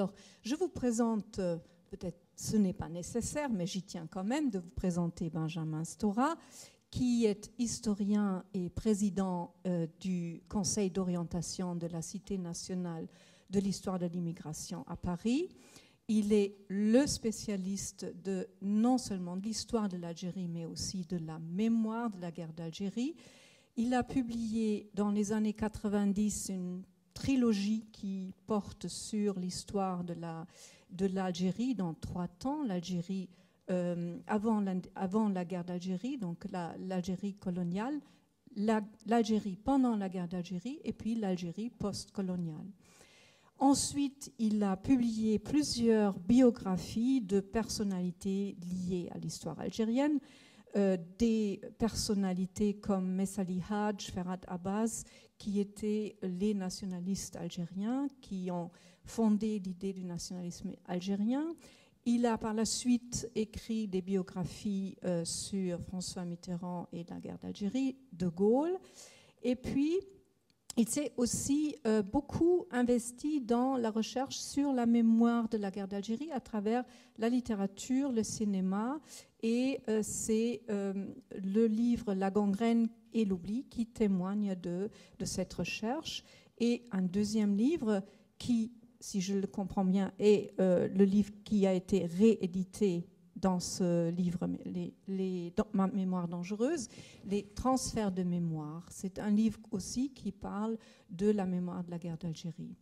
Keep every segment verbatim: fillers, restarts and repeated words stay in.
Alors, je vous présente, euh, peut-être ce n'est pas nécessaire, mais j'y tiens quand même de vous présenter Benjamin Stora, qui est historien et président euh, du Conseil d'orientation de la Cité nationale de l'histoire de l'immigration à Paris. Il est le spécialiste de non seulement de l'histoire de l'Algérie, mais aussi de la mémoire de la guerre d'Algérie. Il a publié dans les années quatre-vingt-dix une trilogie qui porte sur l'histoire de la, de l'Algérie dans trois temps. L'Algérie euh, avant, la, avant la guerre d'Algérie, donc la, l'Algérie coloniale, la, l'Algérie pendant la guerre d'Algérie et puis l'Algérie post-coloniale. Ensuite, il a publié plusieurs biographies de personnalités liées à l'histoire algérienne, euh, des personnalités comme Messali Hadj, Ferhat Abbas, qui étaient les nationalistes algériens, qui ont fondé l'idée du nationalisme algérien. Il a par la suite écrit des biographies euh, sur François Mitterrand et la guerre d'Algérie, De Gaulle, et puis il s'est aussi euh, beaucoup investi dans la recherche sur la mémoire de la guerre d'Algérie à travers la littérature, le cinéma, et euh, c'est euh, le livre La gangrène et l'oubli qui témoigne de, de cette recherche. Et un deuxième livre qui, si je le comprends bien, est euh, le livre qui a été réédité dans ce livre, les, les dans, Mémoire dangereuse, les transferts de mémoire. C'est un livre aussi qui parle de la mémoire de la guerre d'Algérie.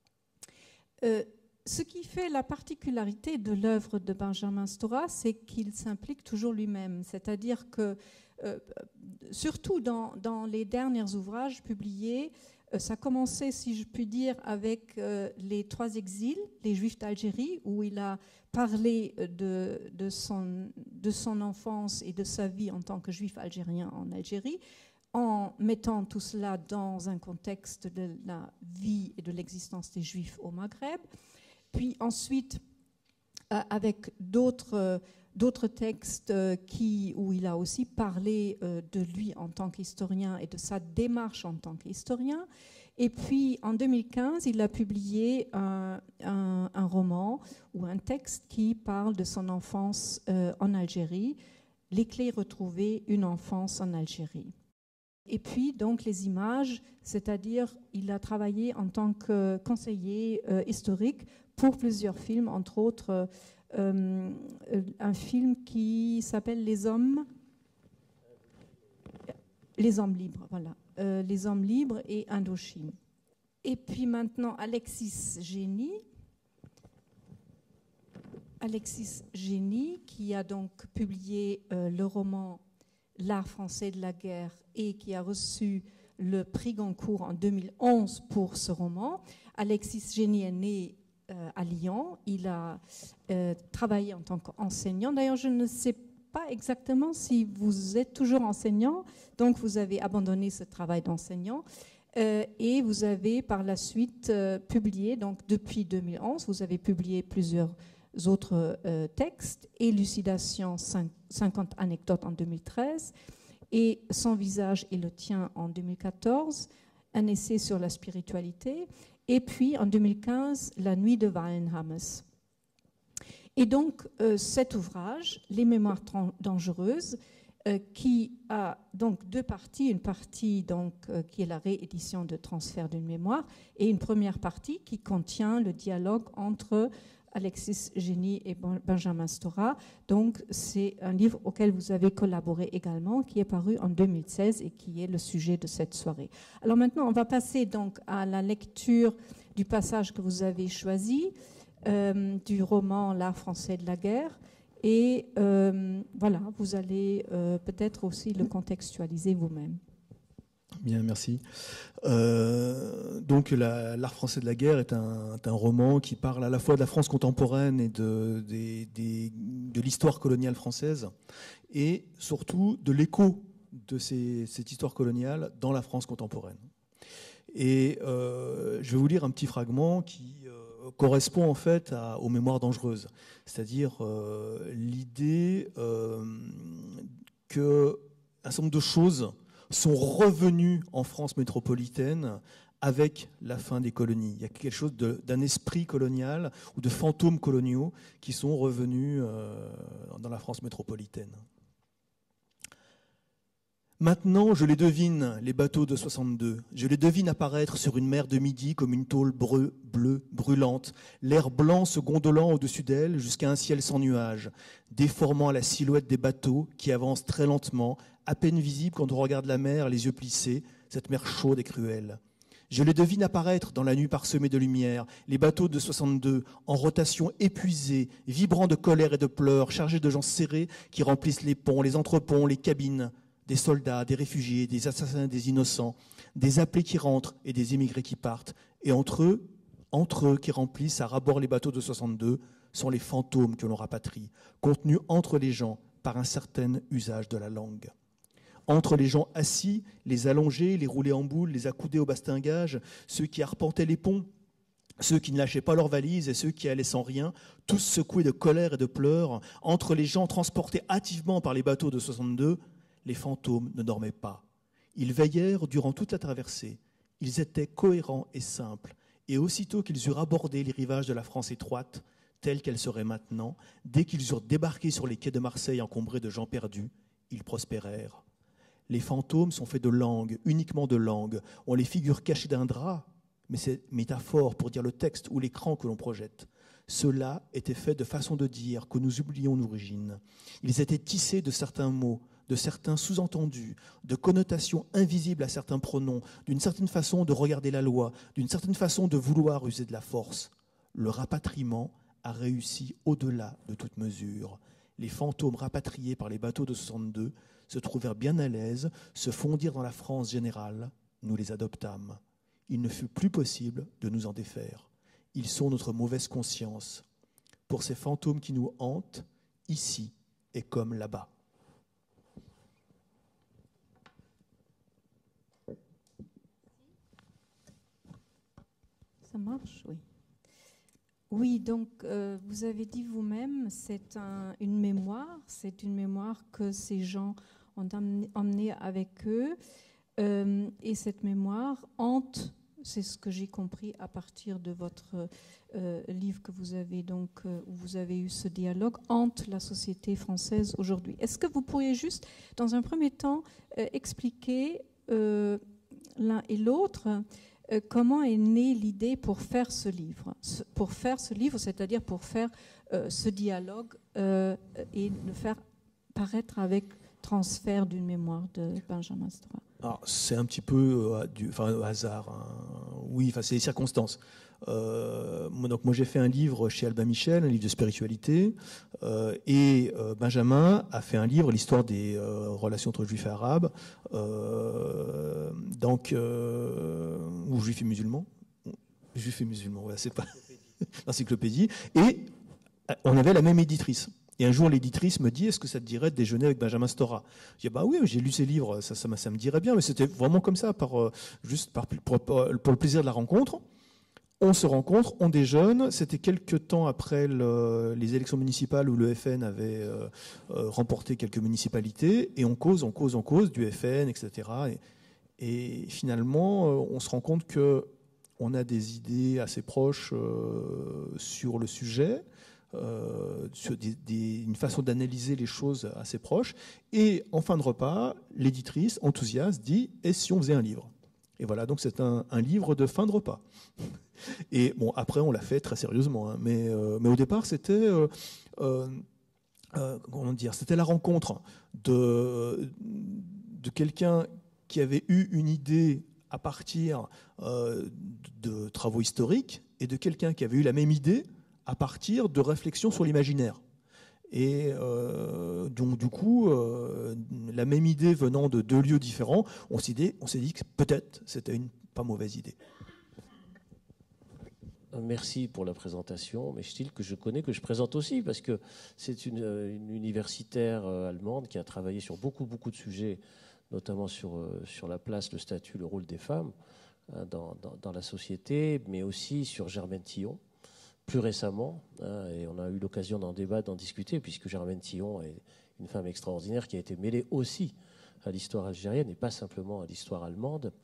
Euh, ce qui fait la particularité de l'œuvre de Benjamin Stora, c'est qu'il s'implique toujours lui-même. C'est-à-dire que, euh, surtout dans, dans les derniers ouvrages publiés, euh, ça commençait, si je puis dire, avec euh, les trois exils, les Juifs d'Algérie, où il a parlé de, de, son, de son enfance et de sa vie en tant que Juif algérien en Algérie, en mettant tout cela dans un contexte de la vie et de l'existence des Juifs au Maghreb. Puis ensuite, euh, avec d'autres, euh, d'autres textes euh, qui, où il a aussi parlé euh, de lui en tant qu'historien et de sa démarche en tant qu'historien. Et puis, en deux mille quinze, il a publié un, un, un roman ou un texte qui parle de son enfance euh, en Algérie, Les clés retrouvées, une enfance en Algérie. Et puis, donc, les images, c'est-à-dire, il a travaillé en tant que conseiller euh, historique pour plusieurs films, entre autres euh, un film qui s'appelle Les Hommes, Les Hommes libres, voilà, euh, Les Hommes libres et Indochine. Et puis maintenant, Alexis Génie, Alexis Génie, qui a donc publié euh, le roman L'art français de la guerre et qui a reçu le prix Goncourt en deux mille onze pour ce roman. Alexis Génie est né euh, à Lyon. Il a euh, travaillé en tant qu'enseignant. D'ailleurs, je ne sais pas exactement si vous êtes toujours enseignant, donc vous avez abandonné ce travail d'enseignant. Euh, et vous avez par la suite euh, publié, donc depuis deux mille onze, vous avez publié plusieurs autres euh, textes, Élucidation cinquante anecdotes en deux mille treize, et Son visage et le tien en deux mille quatorze, un essai sur la spiritualité, et puis en deux mille quinze, La nuit de Wallenhammes. Et donc euh, cet ouvrage, Les mémoires dangereuses, euh, qui a donc deux parties, une partie donc, euh, qui est la réédition de Transfert d'une mémoire, et une première partie qui contient le dialogue entre Alexis Génie et Benjamin Stora. Donc, c'est un livre auquel vous avez collaboré également, qui est paru en deux mille seize et qui est le sujet de cette soirée. Alors maintenant, on va passer donc à la lecture du passage que vous avez choisi, euh, du roman L'art français de la guerre. Et euh, voilà, vous allez euh, peut-être aussi le contextualiser vous-même. Bien, merci. Euh, donc, la, L'art français de la guerre est un, un roman qui parle à la fois de la France contemporaine et de, de, de, de l'histoire coloniale française, et surtout de l'écho de ces, cette histoire coloniale dans la France contemporaine. Et euh, je vais vous lire un petit fragment qui euh, correspond en fait à, aux mémoires dangereuses, c'est-à-dire euh, l'idée euh, que un certain nombre de choses sont revenus en France métropolitaine avec la fin des colonies. Il y a quelque chose d'un esprit colonial ou de fantômes coloniaux qui sont revenus euh, dans la France métropolitaine. Maintenant, je les devine, les bateaux de soixante-deux. Je les devine apparaître sur une mer de midi comme une tôle bleue, bleue brûlante, l'air blanc se gondolant au-dessus d'elle jusqu'à un ciel sans nuages, déformant la silhouette des bateaux qui avancent très lentement, à peine visibles quand on regarde la mer, les yeux plissés, cette mer chaude et cruelle. Je les devine apparaître dans la nuit parsemée de lumière, les bateaux de soixante-deux, en rotation épuisés, vibrant de colère et de pleurs, chargés de gens serrés qui remplissent les ponts, les entreponts, les cabines, des soldats, des réfugiés, des assassins, des innocents, des appelés qui rentrent et des émigrés qui partent. Et entre eux, entre eux qui remplissent à ras-bord les bateaux de soixante-deux, sont les fantômes que l'on rapatrie, contenus entre les gens par un certain usage de la langue. Entre les gens assis, les allongés, les roulés en boule, les accoudés au bastingage, ceux qui arpentaient les ponts, ceux qui ne lâchaient pas leurs valises et ceux qui allaient sans rien, tous secoués de colère et de pleurs, entre les gens transportés hâtivement par les bateaux de soixante-deux, les fantômes ne dormaient pas. Ils veillèrent durant toute la traversée. Ils étaient cohérents et simples. Et aussitôt qu'ils eurent abordé les rivages de la France étroite, telle qu'elle serait maintenant, dès qu'ils eurent débarqué sur les quais de Marseille encombrés de gens perdus, ils prospérèrent. Les fantômes sont faits de langue, uniquement de langue. On les figure cachés d'un drap, mais c'est métaphore pour dire le texte ou l'écran que l'on projette. Ceux-là étaient faits de façon de dire que nous oublions d'origine. Ils étaient tissés de certains mots, de certains sous-entendus, de connotations invisibles à certains pronoms, d'une certaine façon de regarder la loi, d'une certaine façon de vouloir user de la force. Le rapatriement a réussi au-delà de toute mesure. Les fantômes rapatriés par les bateaux de soixante-deux se trouvèrent bien à l'aise, se fondirent dans la France générale. Nous les adoptâmes. Il ne fut plus possible de nous en défaire. Ils sont notre mauvaise conscience. Pour ces fantômes qui nous hantent, ici et comme là-bas. Ça marche, oui. Oui, donc euh, vous avez dit vous-même, c'est un, une mémoire, c'est une mémoire que ces gens ont emmené, emmené avec eux, euh, et cette mémoire hante, c'est ce que j'ai compris à partir de votre euh, livre que vous avez donc, euh, où vous avez eu ce dialogue, hante la société française aujourd'hui. Est-ce que vous pourriez juste, dans un premier temps, euh, expliquer euh, l'un et l'autre comment est née l'idée pour faire ce livre, pour faire ce livre, c'est-à-dire pour faire euh, ce dialogue euh, et le faire paraître avec transfert d'une mémoire de Benjamin Stora? Alors, c'est un petit peu euh, du, enfin, au hasard. Hein. Oui, enfin, c'est les circonstances. Euh, moi, donc, moi, j'ai fait un livre chez Albin Michel, un livre de spiritualité, euh, et euh, Benjamin a fait un livre, l'histoire des euh, relations entre juifs et arabes, euh, donc, euh, ou juifs et musulmans. Juifs et musulmans, ouais, c'est pas l'encyclopédie. Et on avait la même éditrice. Et un jour, l'éditrice me dit, est-ce que ça te dirait de déjeuner avec Benjamin Stora? Je dis, bah oui, j'ai lu ses livres, ça, ça, ça me dirait bien, mais c'était vraiment comme ça, par, euh, juste par, pour, pour, pour le plaisir de la rencontre. On se rencontre, on déjeune. C'était quelques temps après le, les élections municipales où le F N avait euh, euh, remporté quelques municipalités, et on cause, on cause, on cause du F N, et cetera. Et, et finalement, euh, on se rend compte qu'on a des idées assez proches euh, sur le sujet. Euh, sur des, des, une façon d'analyser les choses assez proches. Et en fin de repas, l'éditrice, enthousiaste, dit « Et si on faisait un livre ?» Et voilà, donc c'est un, un livre de fin de repas. Et bon, après, on l'a fait très sérieusement. Hein, mais, euh, mais au départ, c'était... Euh, euh, euh, comment dire, c'était la rencontre de, de quelqu'un qui avait eu une idée à partir euh, de travaux historiques et de quelqu'un qui avait eu la même idée à partir de réflexions sur l'imaginaire. Et euh, donc, du coup, euh, la même idée venant de deux lieux différents, on s'est dit, on s'est dit que peut-être c'était une pas mauvaise idée. Merci pour la présentation, mais style que je connais, que je présente aussi, parce que c'est une, une universitaire allemande qui a travaillé sur beaucoup, beaucoup de sujets, notamment sur, sur la place, le statut, le rôle des femmes dans, dans, dans la société, mais aussi sur Germaine Tillon, plus récemment, hein, et on a eu l'occasion d'en débattre, d'en discuter, puisque Germaine Tillon est une femme extraordinaire qui a été mêlée aussi à l'histoire algérienne et pas simplement à l'histoire allemande.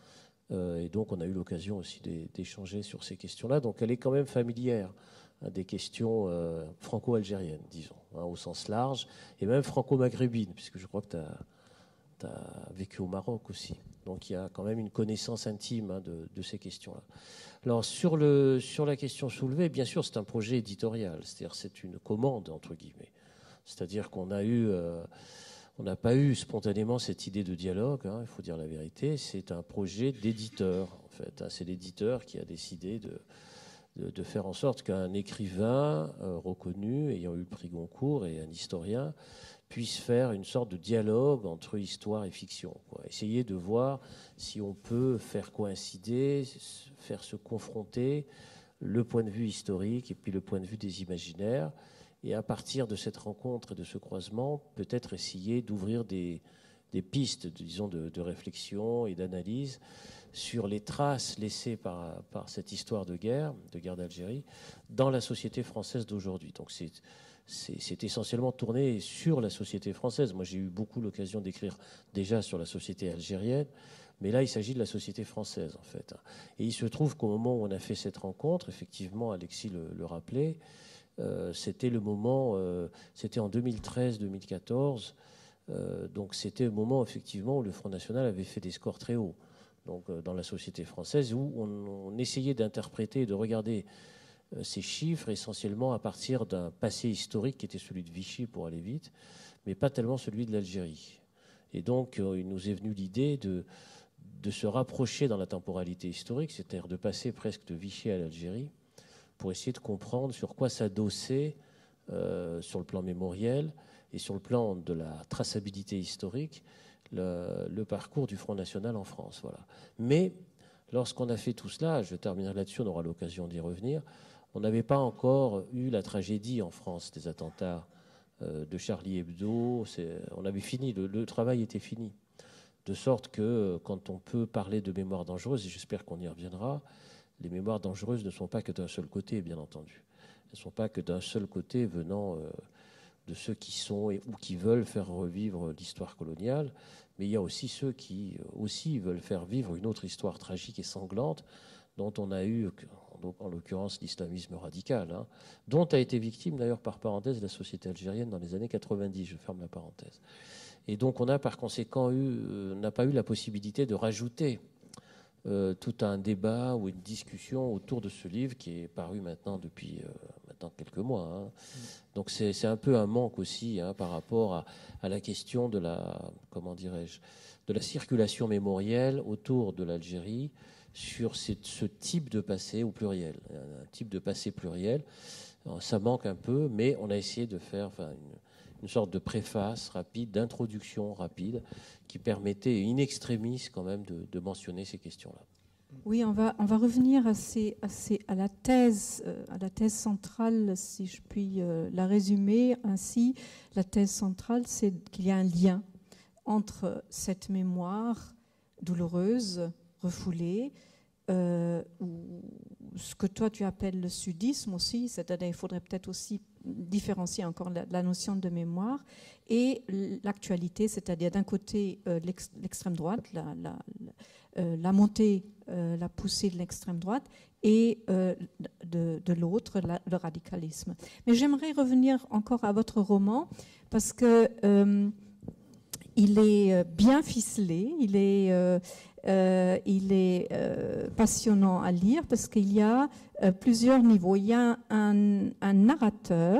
Euh, et donc, on a eu l'occasion aussi d'échanger sur ces questions-là. Donc, elle est quand même familière hein, des questions euh, franco-algériennes, disons, hein, au sens large, et même franco-maghrébines, puisque je crois que tu as, tu as vécu au Maroc aussi. Donc, il y a quand même une connaissance intime hein, de, de ces questions-là. Alors, sur, le, sur la question soulevée, bien sûr, c'est un projet éditorial, c'est-à-dire c'est une commande, entre guillemets. C'est-à-dire qu'on a eu... Euh, On n'a pas eu spontanément cette idée de dialogue, hein, il faut dire la vérité. C'est un projet d'éditeur, en fait. Hein. C'est l'éditeur qui a décidé de, de, de faire en sorte qu'un écrivain euh, reconnu, ayant eu le prix Goncourt, et un historien, puisse faire une sorte de dialogue entre histoire et fiction, quoi. Essayer de voir si on peut faire coïncider, faire se confronter le point de vue historique et puis le point de vue des imaginaires. Et à partir de cette rencontre et de ce croisement, peut-être essayer d'ouvrir des, des pistes, disons, de, de réflexion et d'analyse sur les traces laissées par, par cette histoire de guerre, de guerre d'Algérie, dans la société française d'aujourd'hui. Donc c'est, c'est, c'est essentiellement tourné sur la société française. Moi, j'ai eu beaucoup l'occasion d'écrire déjà sur la société algérienne, mais là, il s'agit de la société française, en fait. Et il se trouve qu'au moment où on a fait cette rencontre, effectivement, Alexis le, le rappelait, Euh, c'était le moment, euh, c'était en deux mille treize deux mille quatorze, euh, donc c'était le moment effectivement où le Front National avait fait des scores très hauts, donc euh, dans la société française, où on, on essayait d'interpréter et de regarder euh, ces chiffres essentiellement à partir d'un passé historique qui était celui de Vichy, pour aller vite, mais pas tellement celui de l'Algérie. Et donc euh, il nous est venu l'idée de, de se rapprocher dans la temporalité historique, c'est-à-dire de passer presque de Vichy à l'Algérie, pour essayer de comprendre sur quoi s'adosser euh, sur le plan mémoriel et sur le plan de la traçabilité historique le, le parcours du Front National en France. Voilà. Mais lorsqu'on a fait tout cela, je terminerai là-dessus, on aura l'occasion d'y revenir, on n'avait pas encore eu la tragédie en France des attentats euh, de Charlie Hebdo. C'est, on avait fini, le, le travail était fini. De sorte que quand on peut parler de mémoire dangereuse, et j'espère qu'on y reviendra, les mémoires dangereuses ne sont pas que d'un seul côté, bien entendu. Elles ne sont pas que d'un seul côté venant euh, de ceux qui sont et, ou qui veulent faire revivre l'histoire coloniale, mais il y a aussi ceux qui euh, aussi veulent faire vivre une autre histoire tragique et sanglante dont on a eu, en l'occurrence, l'islamisme radical, hein, dont a été victime, d'ailleurs, par parenthèse, la société algérienne dans les années quatre-vingt-dix. Je ferme la parenthèse. Et donc on a par conséquent eu, euh, n'a pas eu la possibilité de rajouter Euh, tout un débat ou une discussion autour de ce livre qui est paru maintenant depuis euh, maintenant quelques mois. Hein. Mmh. Donc c'est, c'est un peu un manque aussi hein, par rapport à, à la question de la, comment dirais-je, de la circulation mémorielle autour de l'Algérie sur ces, ce type de passé au pluriel, un type de passé pluriel. Alors, ça manque un peu, mais on a essayé de faire enfin, une, une sorte de préface rapide, d'introduction rapide, qui permettait in extremis quand même de, de mentionner ces questions-là. Oui, on va, on va revenir à, ces, à, ces, à, la thèse, euh, à la thèse centrale, si je puis euh, la résumer ainsi. La thèse centrale, c'est qu'il y a un lien entre cette mémoire douloureuse, refoulée, euh, ou ce que toi tu appelles le sudisme aussi, c'est-à-dire il faudrait peut-être aussi différencier encore la, la notion de mémoire, et l'actualité, c'est-à-dire d'un côté euh, l'ex, l'extrême droite, la, la, la, euh, la montée, euh, la poussée de l'extrême droite, et euh, de, de l'autre, la, le radicalisme. Mais j'aimerais revenir encore à votre roman, parce que euh, il est bien ficelé, il est, euh, euh, il est euh, passionnant à lire parce qu'il y a euh, plusieurs niveaux. Il y a un, un narrateur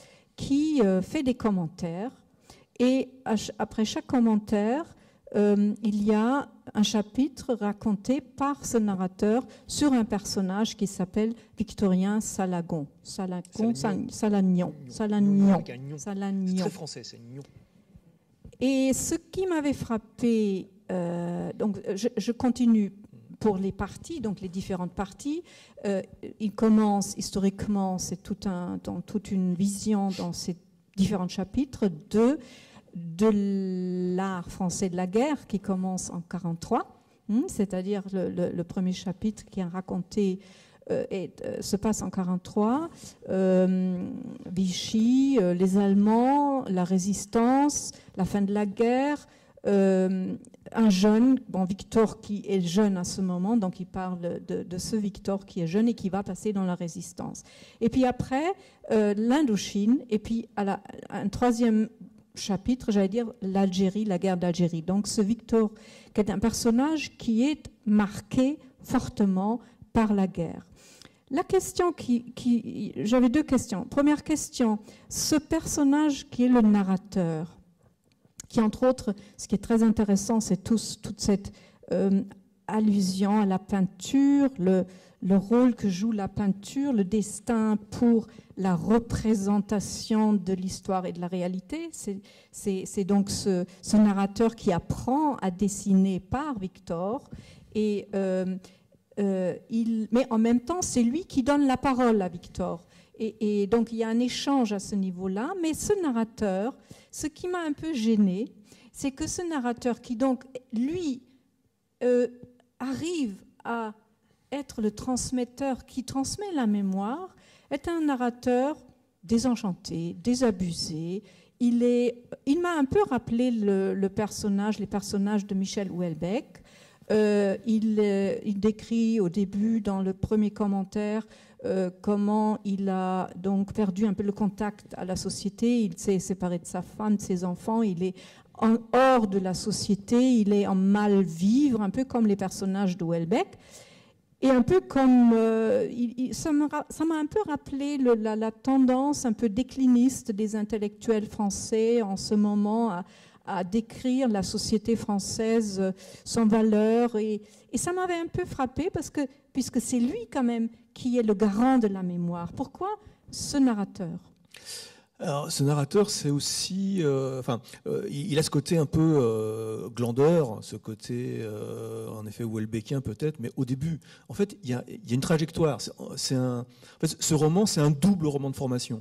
qui euh, fait des commentaires et à, après chaque commentaire, euh, il y a un chapitre raconté par ce narrateur sur un personnage qui s'appelle Victorien Salagon. Salagon, Salagnon. Salagnon. Salagnon. Salagnon. C'est très français, c'est Nyon. Et ce qui m'avait frappé, euh, donc je, je continue pour les parties, donc les différentes parties. Euh, il commence historiquement, c'est tout un, dans toute une vision dans ces différents chapitres de de l'art français de la guerre qui commence en quarante-trois, hein, c'est-à-dire le, le, le premier chapitre qui a raconté euh, et, euh, se passe en quarante-trois, euh, Vichy, euh, les Allemands, la résistance, la fin de la guerre, euh, un jeune, bon, Victor qui est jeune à ce moment, donc il parle de, de ce Victor qui est jeune et qui va passer dans la résistance. Et puis après, euh, l'Indochine, et puis à la, un troisième chapitre, j'allais dire l'Algérie, la guerre d'Algérie. Donc ce Victor, qui est un personnage qui est marqué fortement par la guerre. La question qui, qui j'avais deux questions. Première question, ce personnage qui est le narrateur, qui entre autres, ce qui est très intéressant, c'est tout, toute cette euh, allusion à la peinture, le, le rôle que joue la peinture, le destin pour la représentation de l'histoire et de la réalité. C'est, c'est, c'est donc ce, ce narrateur qui apprend à dessiner par Victor. Et, euh, euh, il, mais en même temps, c'est lui qui donne la parole à Victor. Et, et donc, il y a un échange à ce niveau-là. Mais ce narrateur, ce qui m'a un peu gênée, c'est que ce narrateur qui, donc, lui, euh, arrive à être le transmetteur qui transmet la mémoire, est un narrateur désenchanté, désabusé. Il, est, il m'a un peu rappelé le, le personnage, les personnages de Michel Houellebecq. Euh, il, euh, il décrit au début, dans le premier commentaire, euh, comment il a donc perdu un peu le contact à la société. Il s'est séparé de sa femme, de ses enfants. Il est en, hors de la société. Il est en mal-vivre, un peu comme les personnages de Houellebecq. Et un peu comme, euh, il, il, ça m'a un peu rappelé le, la, la tendance un peu décliniste des intellectuels français en ce moment à, à décrire la société française sans valeur. Et, et ça m'avait un peu frappé parce que, puisque c'est lui quand même qui est le garant de la mémoire. Pourquoi ce narrateur ? Alors, ce narrateur, c'est aussi, euh, enfin, euh, il a ce côté un peu euh, glandeur, ce côté, euh, en effet, Houellebecquien peut-être, mais au début, en fait, il y a, il y a une trajectoire. C'est un, en fait, ce roman, c'est un double roman de formation.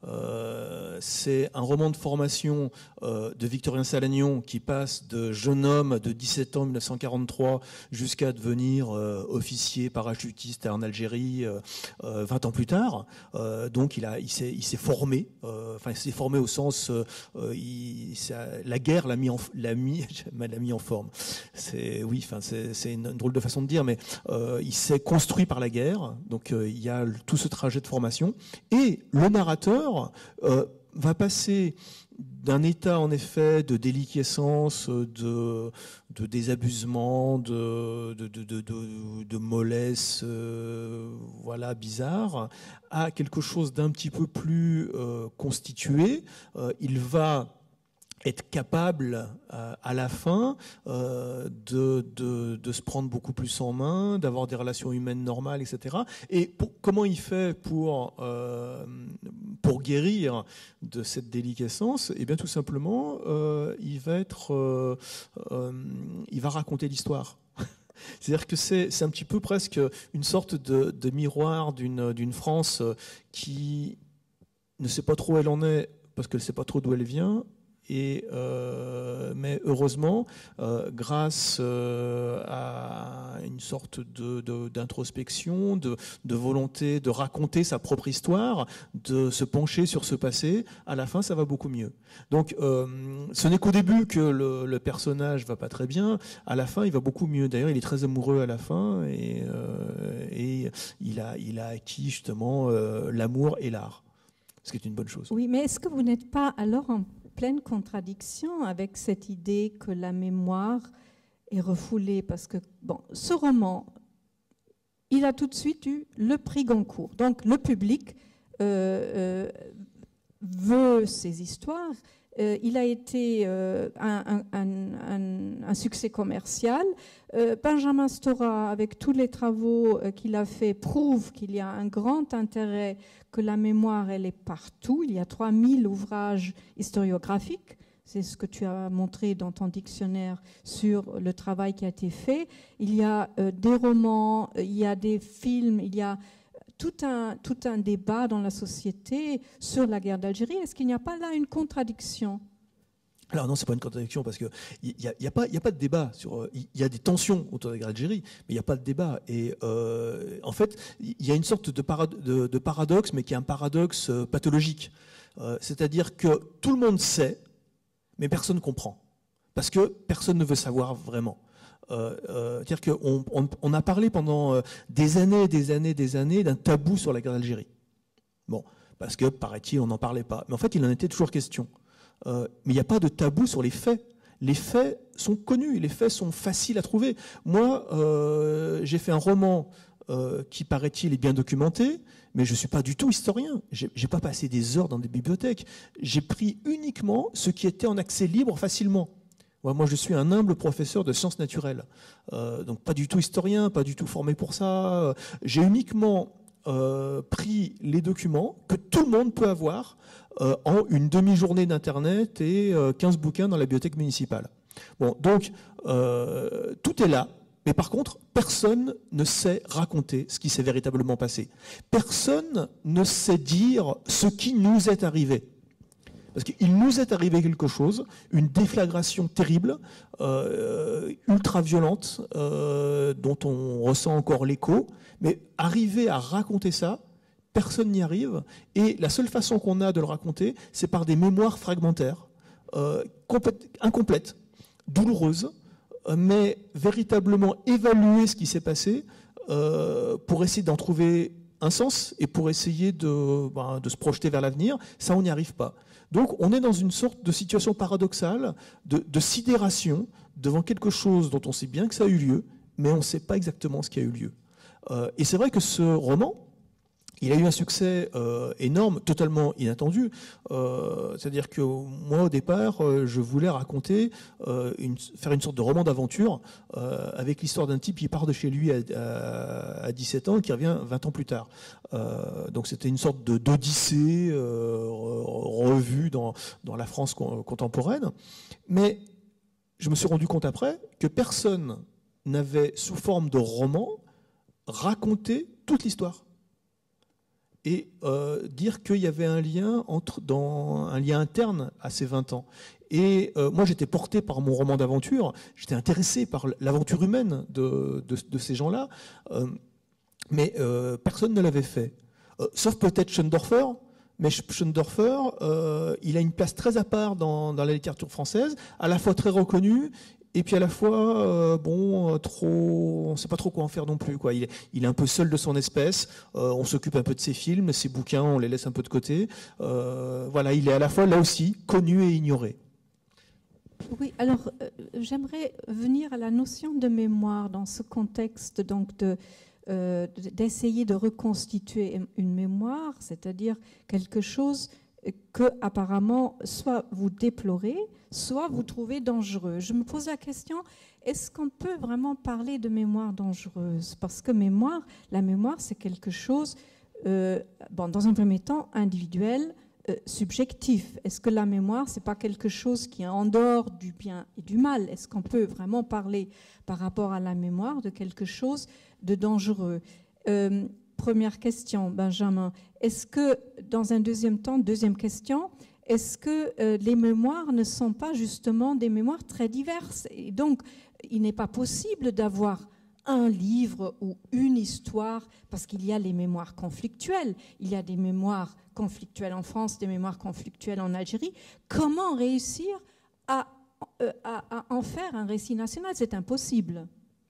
Euh, c'est un roman de formation euh, de Victorien Salagnon qui passe de jeune homme de dix-sept ans en mille neuf cent quarante-trois jusqu'à devenir euh, officier parachutiste en Algérie euh, euh, vingt ans plus tard. Euh, donc il a, il s'est, il s'est formé. Euh, enfin, il s'est formé au sens, euh, il, ça, la guerre l'a mis en, l'a mis, l'a mis en forme. C'est, oui, enfin, c'est, c'est une drôle de façon de dire, mais euh, il s'est construit par la guerre. Donc euh, il y a tout ce trajet de formation et le narrateur Euh, va passer d'un état en effet de déliquescence, de, de désabusement, de, de, de, de, de, de mollesse, euh, voilà, bizarre, à quelque chose d'un petit peu plus euh, constitué. Euh, il va être capable euh, à la fin euh, de, de, de se prendre beaucoup plus en main, d'avoir des relations humaines normales, et cetera. Et pour, comment il fait pour, euh, pour guérir de cette déliquescence ? Eh bien, tout simplement, euh, il va être, euh, euh, il va raconter l'histoire. C'est-à-dire que c'est, c'est un petit peu presque une sorte de, de miroir d'une, d'une France qui ne sait pas trop où elle en est parce qu'elle ne sait pas trop d'où elle vient. Et euh, mais heureusement, euh, grâce euh, à une sorte de, de, d'introspection, de, de volonté de raconter sa propre histoire, de se pencher sur ce passé, à la fin, ça va beaucoup mieux. Donc, euh, ce n'est qu'au début que le, le personnage va pas très bien. À la fin, il va beaucoup mieux. D'ailleurs, il est très amoureux à la fin et, euh, et il a, il a acquis justement euh, l'amour et l'art, ce qui est une bonne chose. Oui, mais est-ce que vous n'êtes pas alors en pleine contradiction avec cette idée que la mémoire est refoulée, parce que bon, ce roman, il a tout de suite eu le prix Goncourt. Donc le public euh, euh, veut ces histoires. Euh, il a été euh, un, un, un, un succès commercial. Euh, Benjamin Stora, avec tous les travaux euh, qu'il a fait, prouve qu'il y a un grand intérêt, que la mémoire, elle est partout. Il y a trois mille ouvrages historiographiques. C'est ce que tu as montré dans ton dictionnaire sur le travail qui a été fait. Il y a euh, des romans, il y a des films, il y a tout un, tout un débat dans la société sur la guerre d'Algérie. Est-ce qu'il n'y a pas là une contradiction ? Alors non, c'est pas une contradiction parce que il y a, y a pas, il y a pas de débat sur. Il y a des tensions autour de la guerre d'Algérie, mais il n'y a pas de débat. Et euh, en fait, il y a une sorte de, parad- de, de paradoxe, mais qui est un paradoxe pathologique. Euh, c'est-à-dire que tout le monde sait, mais personne ne comprend. parce que personne ne veut savoir vraiment. Euh, euh, c'est-à-dire qu'on on, on a parlé pendant des années, des années, des années d'un tabou sur la guerre d'Algérie. Bon, parce que, paraît-il, on n'en parlait pas. Mais en fait, il en était toujours question. Euh, mais il n'y a pas de tabou sur les faits. Les faits sont connus, les faits sont faciles à trouver. Moi, euh, j'ai fait un roman euh, qui, paraît-il, est bien documenté, mais je ne suis pas du tout historien. Je n'ai pas passé des heures dans des bibliothèques. J'ai pris uniquement ce qui était en accès libre facilement. Moi, je suis un humble professeur de sciences naturelles, euh, donc pas du tout historien, pas du tout formé pour ça. J'ai uniquement euh, pris les documents que tout le monde peut avoir euh, en une demi-journée d'Internet et euh, quinze bouquins dans la bibliothèque municipale. Bon, donc, euh, tout est là, mais par contre, personne ne sait raconter ce qui s'est véritablement passé. Personne ne sait dire ce qui nous est arrivé. Parce qu'il nous est arrivé quelque chose, une déflagration terrible, euh, ultra-violente, euh, dont on ressent encore l'écho, mais arriver à raconter ça, personne n'y arrive, et la seule façon qu'on a de le raconter, c'est par des mémoires fragmentaires, euh, incomplètes, douloureuses, mais véritablement évaluer ce qui s'est passé euh, pour essayer d'en trouver un sens et pour essayer de, ben, de se projeter vers l'avenir, ça on n'y arrive pas. Donc on est dans une sorte de situation paradoxale, de, de sidération devant quelque chose dont on sait bien que ça a eu lieu, mais on ne sait pas exactement ce qui a eu lieu. Euh, et c'est vrai que ce roman, il a eu un succès euh, énorme, totalement inattendu. Euh, c'est-à-dire que moi, au départ, euh, je voulais raconter, euh, une, faire une sorte de roman d'aventure euh, avec l'histoire d'un type qui part de chez lui à, à, à dix-sept ans et qui revient vingt ans plus tard. Euh, donc c'était une sorte de, d'odyssée euh, revue dans, dans la France contemporaine. Mais je me suis rendu compte après que personne n'avait, sous forme de roman, raconté toute l'histoire. Et euh, dire qu'il y avait un lien entre, dans, un lien interne à ces vingt ans. Et euh, moi, j'étais porté par mon roman d'aventure, j'étais intéressé par l'aventure humaine de, de, de ces gens-là, euh, mais euh, personne ne l'avait fait. Euh, sauf peut-être Schoendorfer, mais Schoendorfer, euh, il a une place très à part dans, dans la littérature française, à la fois très reconnue, et puis à la fois, euh, bon, trop, on ne sait pas trop quoi en faire non plus, quoi. Il est, il est un peu seul de son espèce. Euh, on s'occupe un peu de ses films, ses bouquins, on les laisse un peu de côté. Euh, voilà, il est à la fois là aussi connu et ignoré. Oui, alors euh, j'aimerais venir à la notion de mémoire dans ce contexte, donc de euh, d'essayer de reconstituer une mémoire, c'est-à-dire quelque chose que apparemment soit vous déplorez, soit vous trouvez dangereux. Je me pose la question, est-ce qu'on peut vraiment parler de mémoire dangereuse? Parce que mémoire, la mémoire, c'est quelque chose, euh, bon, dans un premier temps, individuel, euh, subjectif. Est-ce que la mémoire, c'est pas quelque chose qui est en dehors du bien et du mal? Est-ce qu'on peut vraiment parler par rapport à la mémoire de quelque chose de dangereux? euh, Première question, Benjamin. Est-ce que, dans un deuxième temps, deuxième question, est-ce que euh, les mémoires ne sont pas justement des mémoires très diverses? Et donc, il n'est pas possible d'avoir un livre ou une histoire, parce qu'il y a les mémoires conflictuelles. Il y a des mémoires conflictuelles en France, des mémoires conflictuelles en Algérie. Comment réussir à, euh, à, à en faire un récit national? C'est impossible.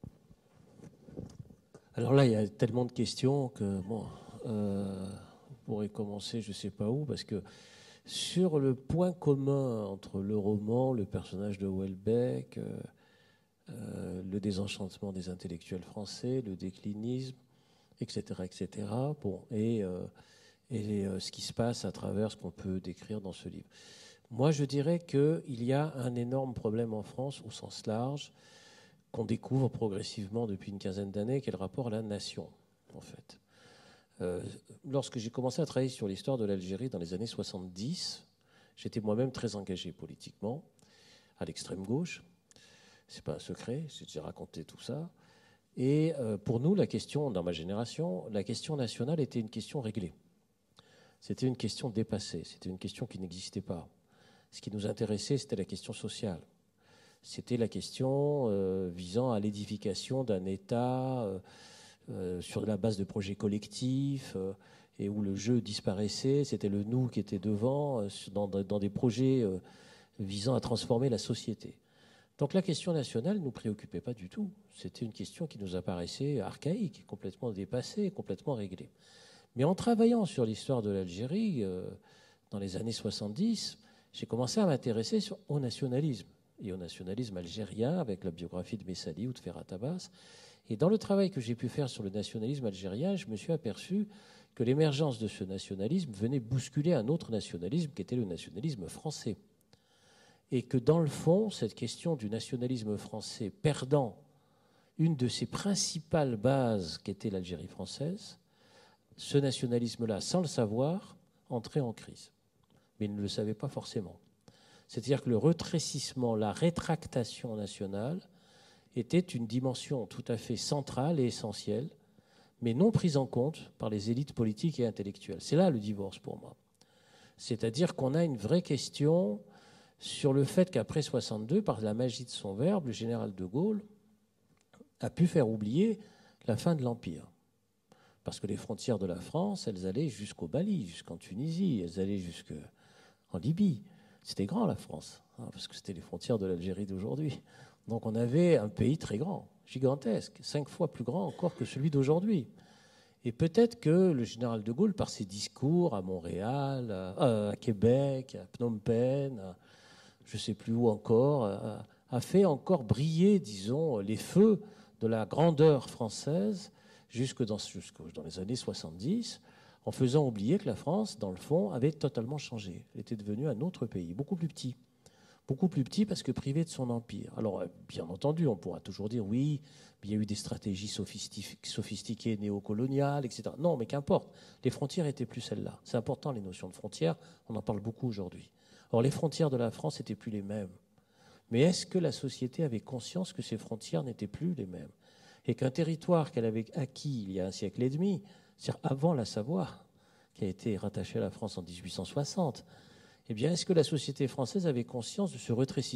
Alors là, il y a tellement de questions que, bon, euh, on pourrait commencer je ne sais pas où, parce que sur le point commun entre le roman, le personnage de Houellebecq, euh, euh, le désenchantement des intellectuels français, le déclinisme, et cetera, et cetera, bon, et, euh, et euh, ce qui se passe à travers ce qu'on peut décrire dans ce livre. Moi, je dirais qu'il y a un énorme problème en France, au sens large, qu'on découvre progressivement depuis une quinzaine d'années, qui est le rapport à la nation, en fait. Euh, lorsque j'ai commencé à travailler sur l'histoire de l'Algérie dans les années soixante-dix, j'étais moi-même très engagé politiquement, à l'extrême gauche. C'est pas un secret, j'ai déjà raconté tout ça. Et euh, pour nous, la question, dans ma génération, la question nationale était une question réglée. C'était une question dépassée, c'était une question qui n'existait pas. Ce qui nous intéressait, c'était la question sociale. C'était la question euh, visant à l'édification d'un État euh, euh, sur la base de projets collectifs euh, et où le jeu disparaissait. C'était le nous qui était devant euh, dans, dans des projets euh, visant à transformer la société. Donc la question nationale ne nous préoccupait pas du tout. C'était une question qui nous apparaissait archaïque, complètement dépassée, complètement réglée. Mais en travaillant sur l'histoire de l'Algérie, euh, dans les années soixante-dix, j'ai commencé à m'intéresser au nationalisme, et au nationalisme algérien, avec la biographie de Messali ou de Ferhat Abbas. Et dans le travail que j'ai pu faire sur le nationalisme algérien, je me suis aperçu que l'émergence de ce nationalisme venait bousculer un autre nationalisme qui était le nationalisme français. Et que dans le fond, cette question du nationalisme français perdant une de ses principales bases qu'était l'Algérie française, ce nationalisme-là, sans le savoir, entrait en crise. Mais il ne le savait pas forcément. C'est-à-dire que le rétrécissement, la rétractation nationale était une dimension tout à fait centrale et essentielle, mais non prise en compte par les élites politiques et intellectuelles. C'est là le divorce pour moi. C'est-à-dire qu'on a une vraie question sur le fait qu'après soixante-deux, par la magie de son verbe, le général de Gaulle a pu faire oublier la fin de l'Empire. Parce que les frontières de la France, elles allaient jusqu'au Mali, jusqu'en Tunisie, elles allaient jusqu'en Libye. C'était grand, la France, hein, parce que c'était les frontières de l'Algérie d'aujourd'hui. Donc on avait un pays très grand, gigantesque, cinq fois plus grand encore que celui d'aujourd'hui. Et peut-être que le général de Gaulle, par ses discours à Montréal, à, à Québec, à Phnom Penh, à, je ne sais plus où encore, a, a fait encore briller, disons, les feux de la grandeur française jusque dans, jusque dans les années soixante-dix, en faisant oublier que la France, dans le fond, avait totalement changé. Elle était devenue un autre pays, beaucoup plus petit. Beaucoup plus petit parce que privé de son empire. Alors, bien entendu, on pourra toujours dire, oui, il y a eu des stratégies sophistiquées néocoloniales, et cetera. Non, mais qu'importe, les frontières n'étaient plus celles-là. C'est important, les notions de frontières, on en parle beaucoup aujourd'hui. Or, les frontières de la France n'étaient plus les mêmes. Mais est-ce que la société avait conscience que ces frontières n'étaient plus les mêmes ? Et qu'un territoire qu'elle avait acquis il y a un siècle et demi, c'est-à-dire avant la Savoie, qui a été rattachée à la France en dix-huit cent soixante, eh bien, est-ce que la société française avait conscience de ce rétrécissement ?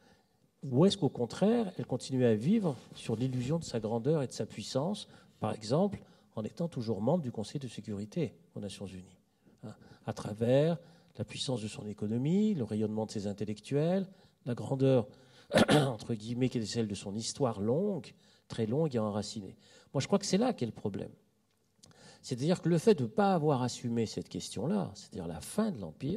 Ou est-ce qu'au contraire, elle continuait à vivre sur l'illusion de sa grandeur et de sa puissance, par exemple, en étant toujours membre du Conseil de sécurité aux Nations Unies, hein, à travers la puissance de son économie, le rayonnement de ses intellectuels, la grandeur, entre guillemets, qui est celle de son histoire longue, très longue et enracinée. Moi, je crois que c'est là qu'est le problème. C'est-à-dire que le fait de ne pas avoir assumé cette question-là, c'est-à-dire la fin de l'Empire,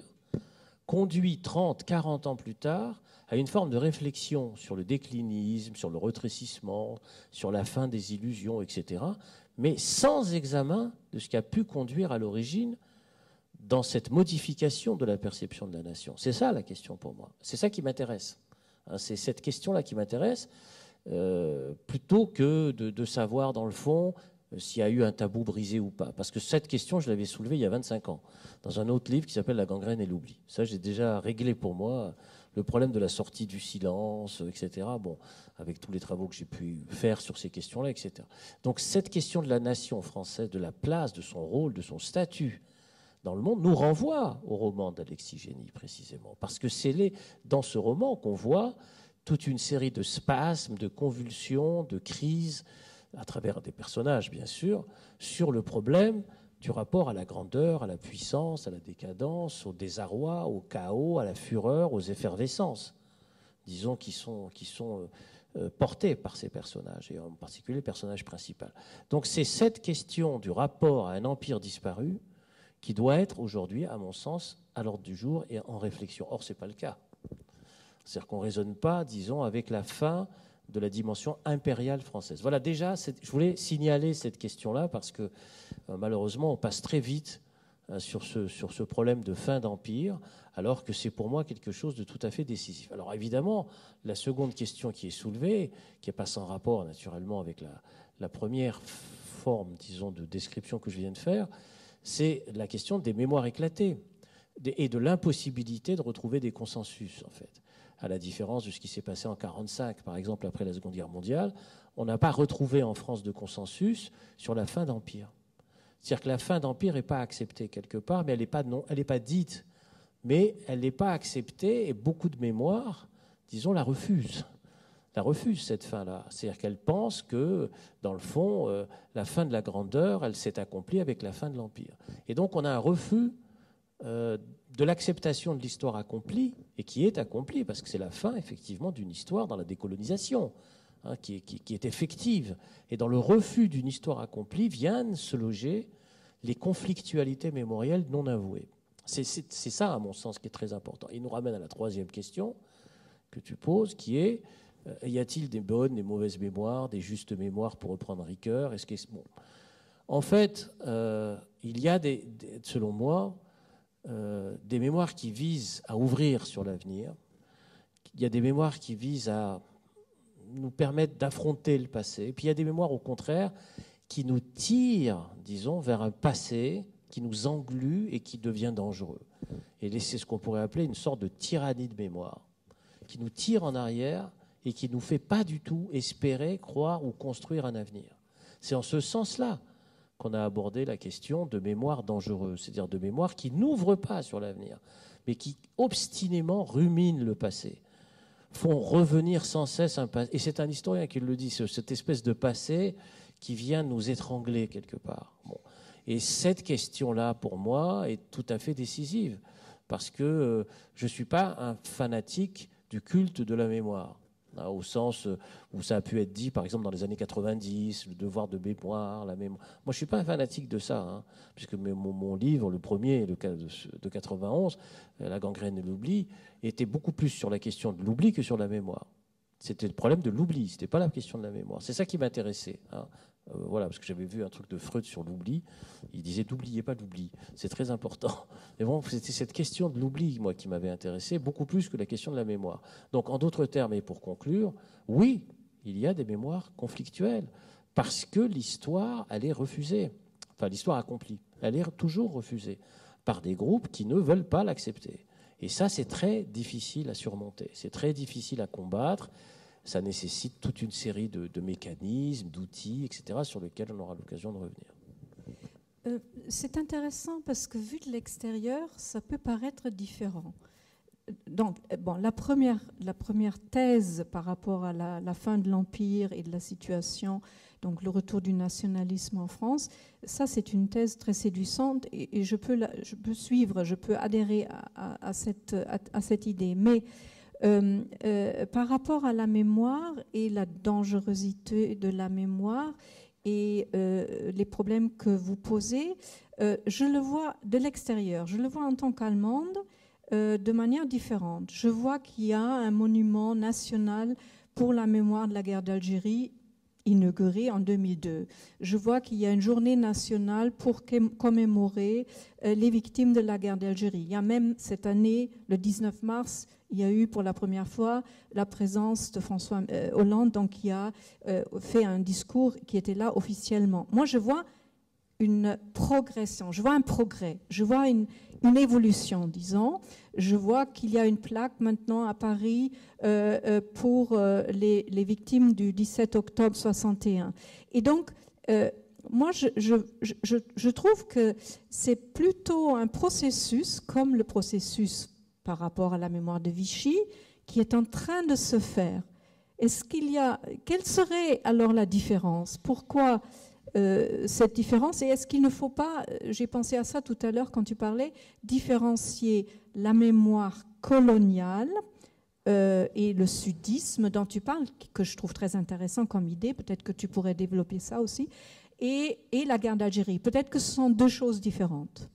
conduit trente, quarante ans plus tard à une forme de réflexion sur le déclinisme, sur le rétrécissement, sur la fin des illusions, et cetera, mais sans examen de ce qui a pu conduire à l'origine dans cette modification de la perception de la nation. C'est ça la question pour moi. C'est ça qui m'intéresse. C'est cette question-là qui m'intéresse, euh, plutôt que de, de savoir dans le fond s'il y a eu un tabou brisé ou pas. Parce que cette question, je l'avais soulevée il y a vingt-cinq ans, dans un autre livre qui s'appelle « La gangrène et l'oubli ». Ça, j'ai déjà réglé pour moi le problème de la sortie du silence, et cetera. Bon, avec tous les travaux que j'ai pu faire sur ces questions-là, et cetera. Donc cette question de la nation française, de la place, de son rôle, de son statut dans le monde, nous renvoie au roman d'Alexis Génie, précisément. Parce que c'est les, dans ce roman qu'on voit toute une série de spasmes, de convulsions, de crises, à travers des personnages, bien sûr, sur le problème du rapport à la grandeur, à la puissance, à la décadence, au désarroi, au chaos, à la fureur, aux effervescences, disons, qui sont, qui sont euh, portés par ces personnages, et en particulier le personnage principal. Donc c'est cette question du rapport à un empire disparu qui doit être aujourd'hui, à mon sens, à l'ordre du jour et en réflexion. Or, ce n'est pas le cas. C'est-à-dire qu'on ne raisonne pas, disons, avec la fin de la dimension impériale française. Voilà, déjà, je voulais signaler cette question-là parce que euh, malheureusement, on passe très vite euh, sur, ce, sur ce problème de fin d'empire, alors que c'est pour moi quelque chose de tout à fait décisif. Alors évidemment, la seconde question qui est soulevée, qui n'est pas sans rapport naturellement avec la, la première forme, disons, de description que je viens de faire, c'est la question des mémoires éclatées et de l'impossibilité de retrouver des consensus, en fait. À la différence de ce qui s'est passé en mille neuf cent quarante-cinq, par exemple, après la Seconde Guerre mondiale, on n'a pas retrouvé en France de consensus sur la fin d'Empire. C'est-à-dire que la fin d'Empire n'est pas acceptée quelque part, mais elle n'est pas, non, elle n'est pas dite, mais elle n'est pas acceptée, et beaucoup de mémoires, disons, la refusent. La refusent, cette fin-là. C'est-à-dire qu'elle pense que, dans le fond, euh, la fin de la grandeur, elle s'est accomplie avec la fin de l'Empire. Et donc, on a un refus euh, de l'acceptation de l'histoire accomplie, et qui est accomplie, parce que c'est la fin, effectivement, d'une histoire dans la décolonisation, hein, qui, est, qui, qui est effective. Et dans le refus d'une histoire accomplie viennent se loger les conflictualités mémorielles non avouées. C'est, c'est, c'est ça, à mon sens, qui est très important. Il nous ramène à la troisième question que tu poses, qui est, euh, y a-t-il des bonnes, des mauvaises mémoires, des justes mémoires, pour reprendre Ricoeur? Est-ce que, bon. En fait, euh, il y a, des, des, selon moi, euh, des mémoires qui visent à ouvrir sur l'avenir. Il y a des mémoires qui visent à nous permettre d'affronter le passé. Puis il y a des mémoires, au contraire, qui nous tirent, disons, vers un passé qui nous englue et qui devient dangereux. Et c'est ce qu'on pourrait appeler une sorte de tyrannie de mémoire, qui nous tire en arrière et qui ne nous fait pas du tout espérer, croire ou construire un avenir. C'est en ce sens-là qu'on a abordé la question de mémoire dangereuse, c'est-à-dire de mémoire qui n'ouvre pas sur l'avenir, mais qui obstinément rumine le passé, font revenir sans cesse un passé. Et c'est un historien qui le dit, cette espèce de passé qui vient nous étrangler quelque part. Bon. Et cette question-là, pour moi, est tout à fait décisive, parce que euh, je ne suis pas un fanatique du culte de la mémoire, hein, au sens où ça a pu être dit, par exemple, dans les années quatre-vingt-dix, le devoir de mémoire, la mémoire. Moi, je ne suis pas un fanatique de ça, hein, puisque mon, mon livre, le premier, le cas de, de quatre-vingt-onze, La gangrène et l'oubli, était beaucoup plus sur la question de l'oubli que sur la mémoire. C'était le problème de l'oubli, ce n'était pas la question de la mémoire. C'est ça qui m'intéressait, hein. Euh, voilà, parce que j'avais vu un truc de Freud sur l'oubli. Il disait n'oubliez pas l'oubli, c'est très important. Mais bon, c'était cette question de l'oubli, moi, qui m'avait intéressé beaucoup plus que la question de la mémoire. Donc, en d'autres termes, et pour conclure, oui, il y a des mémoires conflictuelles parce que l'histoire, elle est refusée. Enfin, l'histoire accomplie, elle est toujours refusée par des groupes qui ne veulent pas l'accepter. Et ça, c'est très difficile à surmonter, c'est très difficile à combattre. Ça nécessite toute une série de, de mécanismes, d'outils, et cetera, sur lesquels on aura l'occasion de revenir. Euh, c'est intéressant parce que vu de l'extérieur, ça peut paraître différent. Donc, bon, la première, la première thèse par rapport à la, la fin de l'Empire et de la situation, donc le retour du nationalisme en France, ça c'est une thèse très séduisante et, et je, peux la, je peux suivre, je peux adhérer à, à, à, cette, à, à cette idée. Mais Euh, euh, par rapport à la mémoire et la dangerosité de la mémoire et euh, les problèmes que vous posez, euh, je le vois de l'extérieur, je le vois en tant qu'Allemande euh, de manière différente. Je vois qu'il y a un monument national pour la mémoire de la guerre d'Algérie inauguré en deux mille deux. Je vois qu'il y a une journée nationale pour commémorer euh, les victimes de la guerre d'Algérie. Il y a même cette année, le dix-neuf mars, il y a eu pour la première fois la présence de François euh, Hollande, donc qui a euh, fait un discours qui était là officiellement. Moi, je vois une progression, je vois un progrès, je vois une, une évolution, disons. Je vois qu'il y a une plaque maintenant à Paris euh, euh, pour euh, les, les victimes du dix-sept octobre soixante et un. Et donc, euh, moi, je, je, je, je trouve que c'est plutôt un processus, comme le processus par rapport à la mémoire de Vichy, qui est en train de se faire. Est-ce qu'il y a, quelle serait alors la différence? Pourquoi euh, cette différence? Et est-ce qu'il ne faut pas, j'ai pensé à ça tout à l'heure quand tu parlais, différencier la mémoire coloniale euh, et le sudisme dont tu parles, que je trouve très intéressant comme idée, peut-être que tu pourrais développer ça aussi, et, et la guerre d'Algérie. Peut-être que ce sont deux choses différentes.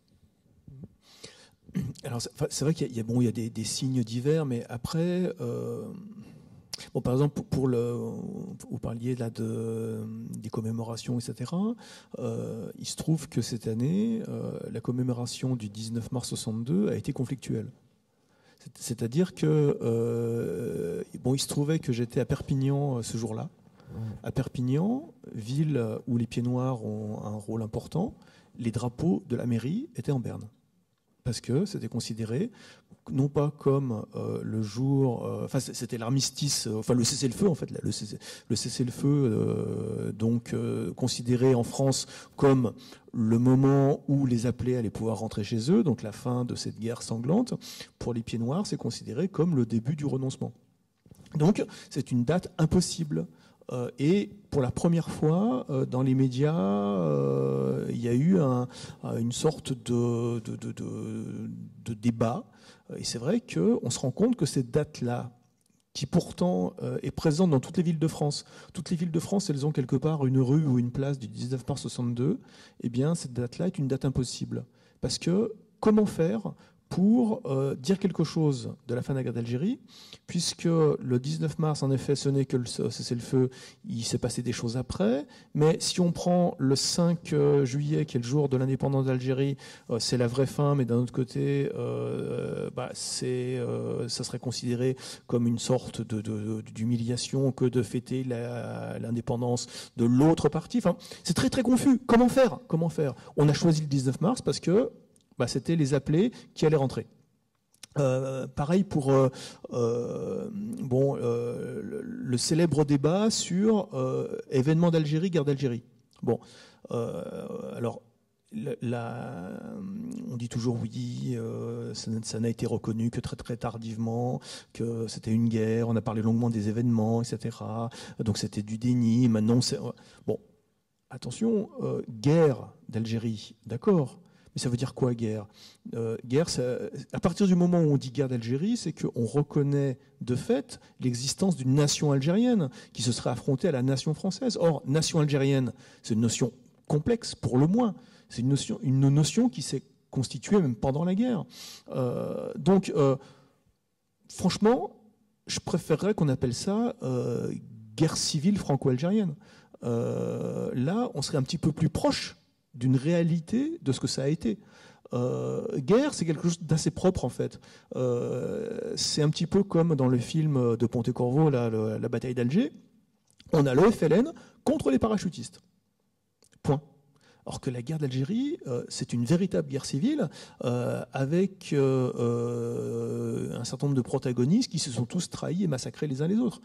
Alors, c'est vrai qu'il y a, bon, il y a des, des signes divers, mais après, euh, bon, par exemple, pour le, vous parliez là de, des commémorations, et cetera. Euh, il se trouve que cette année, euh, la commémoration du dix-neuf mars soixante-deux a été conflictuelle. C'est-à-dire que, euh, bon, il se trouvait que j'étais à Perpignan ce jour-là. À Perpignan, ville où les Pieds Noirs ont un rôle important, les drapeaux de la mairie étaient en berne. Parce que c'était considéré non pas comme euh, le jour, euh, enfin c'était l'armistice, euh, enfin le cessez-le-feu en fait, le, cessez, le cessez-le-feu euh, donc euh, considéré en France comme le moment où les appelés allaient pouvoir rentrer chez eux, donc la fin de cette guerre sanglante. Pour les Pieds Noirs, c'est considéré comme le début du renoncement. Donc c'est une date impossible Euh, et pour la première fois, euh, dans les médias, euh, il y a eu un, une sorte de, de, de, de, de débat. Et c'est vrai qu'on se rend compte que cette date-là, qui pourtant euh, est présente dans toutes les villes de France. Toutes les villes de France, elles ont quelque part une rue ou une place du dix-neuf mars soixante-deux. Eh bien, cette date-là est une date impossible. Parce que comment faire pour euh, dire quelque chose de la fin de la guerre d'Algérie, puisque le dix-neuf mars, en effet, ce n'est que le cessez-le-feu, il s'est passé des choses après, mais si on prend le cinq juillet, qui est le jour de l'indépendance d'Algérie, euh, c'est la vraie fin, mais d'un autre côté, euh, bah, c'est, euh, ça serait considéré comme une sorte de, de, d'humiliation que de fêter la, l'indépendance de l'autre partie. Enfin, c'est très très confus. Comment faire ? Comment faire ? On a choisi le dix-neuf mars parce que bah, c'était les appelés qui allaient rentrer. Euh, pareil pour euh, euh, bon, euh, le, le célèbre débat sur euh, événements d'Algérie, guerre d'Algérie. Bon, euh, alors la, la, on dit toujours oui, euh, ça, ça n'a été reconnu que très très tardivement, que c'était une guerre. On a parlé longuement des événements, et cetera. Donc c'était du déni. Maintenant, c'est bon. Attention, euh, guerre d'Algérie, d'accord. Mais ça veut dire quoi, guerre ? euh, Guerre, ça, à partir du moment où on dit guerre d'Algérie, c'est qu'on reconnaît de fait l'existence d'une nation algérienne qui se serait affrontée à la nation française. Or, nation algérienne, c'est une notion complexe, pour le moins. C'est une notion, une notion qui s'est constituée même pendant la guerre. Euh, donc, euh, franchement, je préférerais qu'on appelle ça euh, guerre civile franco-algérienne. Euh, là, on serait un petit peu plus proche d'une réalité de ce que ça a été. Euh, guerre, c'est quelque chose d'assez propre en fait. Euh, c'est un petit peu comme dans le film de Pontecorvo, là, le, la bataille d'Alger. On a l'O F L N contre les parachutistes. Point. Alors que la guerre d'Algérie, euh, c'est une véritable guerre civile euh, avec euh, euh, un certain nombre de protagonistes qui se sont tous trahis et massacrés les uns les autres.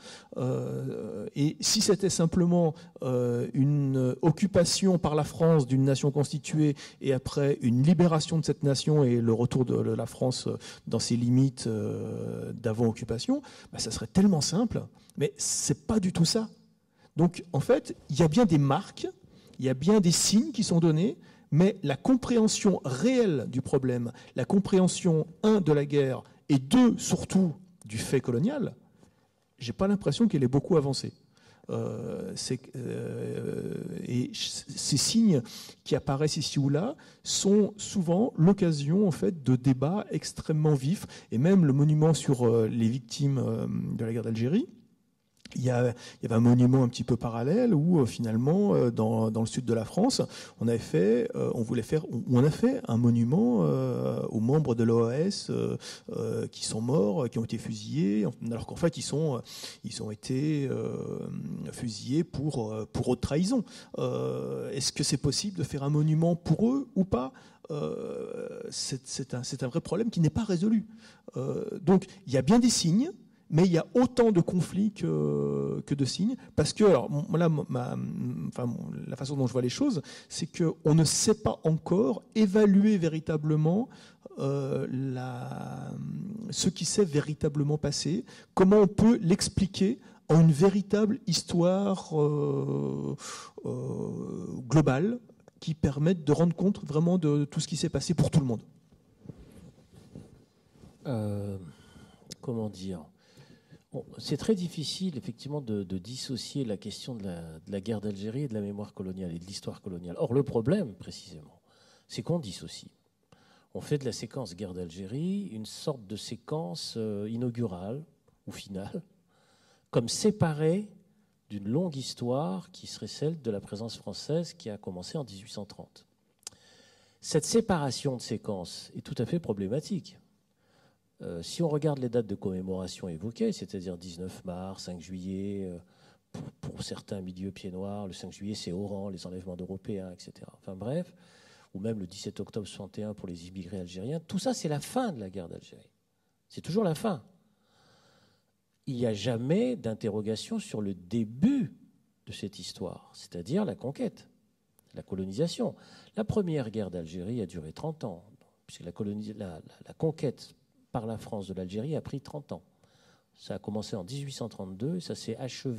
Euh, et si c'était simplement euh, une occupation par la France d'une nation constituée et après une libération de cette nation et le retour de la France dans ses limites euh, d'avant-occupation, bah, ça serait tellement simple. Mais c'est pas du tout ça. Donc en fait, il y a bien des marques. Il y a bien des signes qui sont donnés, mais la compréhension réelle du problème, la compréhension, un, de la guerre, et deux, surtout, du fait colonial, je n'ai pas l'impression qu'elle ait beaucoup avancé. Euh, c'est, euh, et ces signes qui apparaissent ici ou là sont souvent l'occasion en fait, de débats extrêmement vifs, et même le monument sur euh, les victimes euh, de la guerre d'Algérie, Il y, a, il y avait un monument un petit peu parallèle où euh, finalement, euh, dans, dans le sud de la France, on avait fait, euh, on voulait faire, on, on a fait un monument euh, aux membres de l'O A S euh, euh, qui sont morts, qui ont été fusillés, alors qu'en fait ils sont, ils ont été euh, fusillés pour pour haute trahison. Euh, est-ce que c'est possible de faire un monument pour eux ou pas ? euh, c'est, c'est, un, c'est un vrai problème qui n'est pas résolu. Euh, donc il y a bien des signes. Mais il y a autant de conflits que, que de signes, parce que alors, là, ma, enfin, la façon dont je vois les choses, c'est qu'on ne sait pas encore évaluer véritablement euh, la, ce qui s'est véritablement passé, comment on peut l'expliquer en une véritable histoire euh, euh, globale qui permette de rendre compte vraiment de tout ce qui s'est passé pour tout le monde. Euh, comment dire ? Bon, c'est très difficile, effectivement, de, de dissocier la question de la, de la guerre d'Algérie et de la mémoire coloniale et de l'histoire coloniale. Or, le problème, précisément, c'est qu'on dissocie. On fait de la séquence guerre d'Algérie une sorte de séquence euh, inaugurale ou finale, comme séparée d'une longue histoire qui serait celle de la présence française qui a commencé en dix-huit cent trente. Cette séparation de séquences est tout à fait problématique. Euh, si on regarde les dates de commémoration évoquées, c'est-à-dire dix-neuf mars, cinq juillet, euh, pour, pour certains milieux pieds noirs, le cinq juillet c'est Oran, les enlèvements d'Européens, et cetera. Enfin bref, ou même le dix-sept octobre soixante et un pour les immigrés algériens, tout ça c'est la fin de la guerre d'Algérie. C'est toujours la fin. Il n'y a jamais d'interrogation sur le début de cette histoire, c'est-à-dire la conquête, la colonisation. La première guerre d'Algérie a duré trente ans, puisque la, colonis- la, la, la conquête par la France de l'Algérie a pris trente ans. Ça a commencé en dix-huit cent trente-deux et ça s'est achevé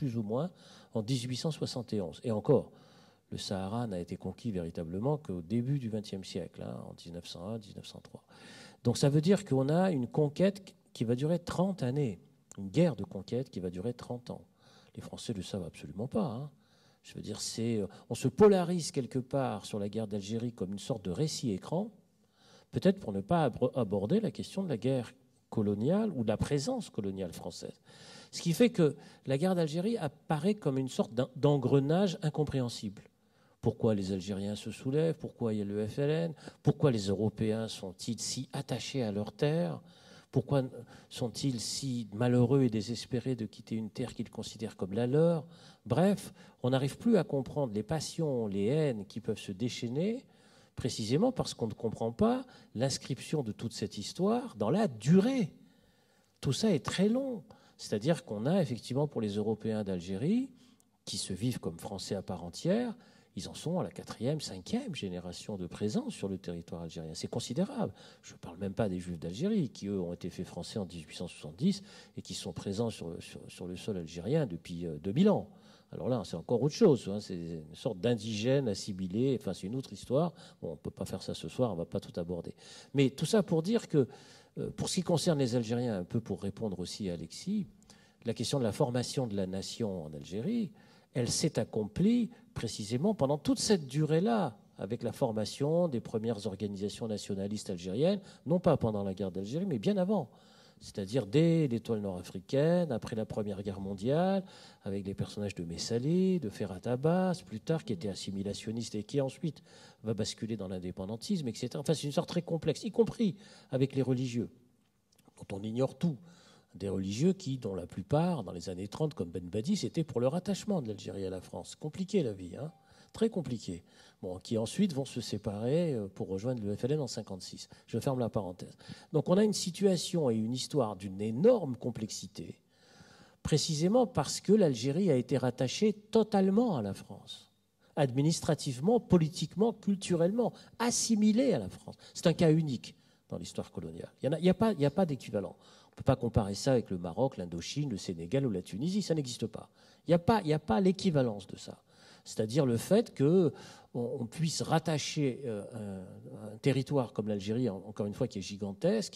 plus ou moins en dix-huit cent soixante et onze. Et encore, le Sahara n'a été conquis véritablement qu'au début du vingtième siècle, hein, en mille neuf cent un mille neuf cent trois. Donc ça veut dire qu'on a une conquête qui va durer trente années, une guerre de conquête qui va durer trente ans. Les Français ne le savent absolument pas. Hein. Je veux dire, c'est, on se polarise quelque part sur la guerre d'Algérie comme une sorte de récit écran, peut-être pour ne pas aborder la question de la guerre coloniale ou de la présence coloniale française. Ce qui fait que la guerre d'Algérie apparaît comme une sorte d'engrenage incompréhensible. Pourquoi les Algériens se soulèvent? Pourquoi il y a le F L N? Pourquoi les Européens sont-ils si attachés à leur terre? Pourquoi sont-ils si malheureux et désespérés de quitter une terre qu'ils considèrent comme la leur? Bref, on n'arrive plus à comprendre les passions, les haines qui peuvent se déchaîner, précisément parce qu'on ne comprend pas l'inscription de toute cette histoire dans la durée. Tout ça est très long. C'est-à-dire qu'on a effectivement pour les Européens d'Algérie, qui se vivent comme Français à part entière, ils en sont à la quatrième, cinquième génération de présence sur le territoire algérien. C'est considérable. Je ne parle même pas des Juifs d'Algérie, qui, eux, ont été faits français en dix-huit cent soixante-dix et qui sont présents sur, sur, sur le sol algérien depuis euh, deux mille ans. Alors là, c'est encore autre chose. Hein. C'est une sorte d'indigène assimilé. Enfin, c'est une autre histoire. Bon, on ne peut pas faire ça ce soir, on ne va pas tout aborder. Mais tout ça pour dire que, euh, pour ce qui concerne les Algériens, un peu pour répondre aussi à Alexis, la question de la formation de la nation en Algérie, elle s'est accomplie précisément pendant toute cette durée-là, avec la formation des premières organisations nationalistes algériennes, non pas pendant la guerre d'Algérie, mais bien avant. C'est-à-dire dès l'étoile nord-africaine, après la Première Guerre mondiale, avec les personnages de Messali, de Ferhat Abbas, plus tard, qui était assimilationniste et qui ensuite va basculer dans l'indépendantisme, et cetera. Enfin, c'est une sorte très complexe, y compris avec les religieux, dont on ignore tout. Des religieux qui, dont la plupart, dans les années trente, comme Ben Badi, c'était pour leur attachement de l'Algérie à la France. Compliqué la vie, hein, très compliqué. Bon, qui ensuite vont se séparer pour rejoindre le F L N en cinquante-six. Je ferme la parenthèse. Donc on a une situation et une histoire d'une énorme complexité, précisément parce que l'Algérie a été rattachée totalement à la France, administrativement, politiquement, culturellement, assimilée à la France. C'est un cas unique dans l'histoire coloniale. Il n'y a, a pas, il n'y a pas d'équivalent. On ne peut pas comparer ça avec le Maroc, l'Indochine, le Sénégal ou la Tunisie, ça n'existe pas. Il n'y a pas, il n'y a pas l'équivalence de ça. C'est-à-dire le fait qu'on on puisse rattacher euh, un, un territoire comme l'Algérie, encore une fois qui est gigantesque,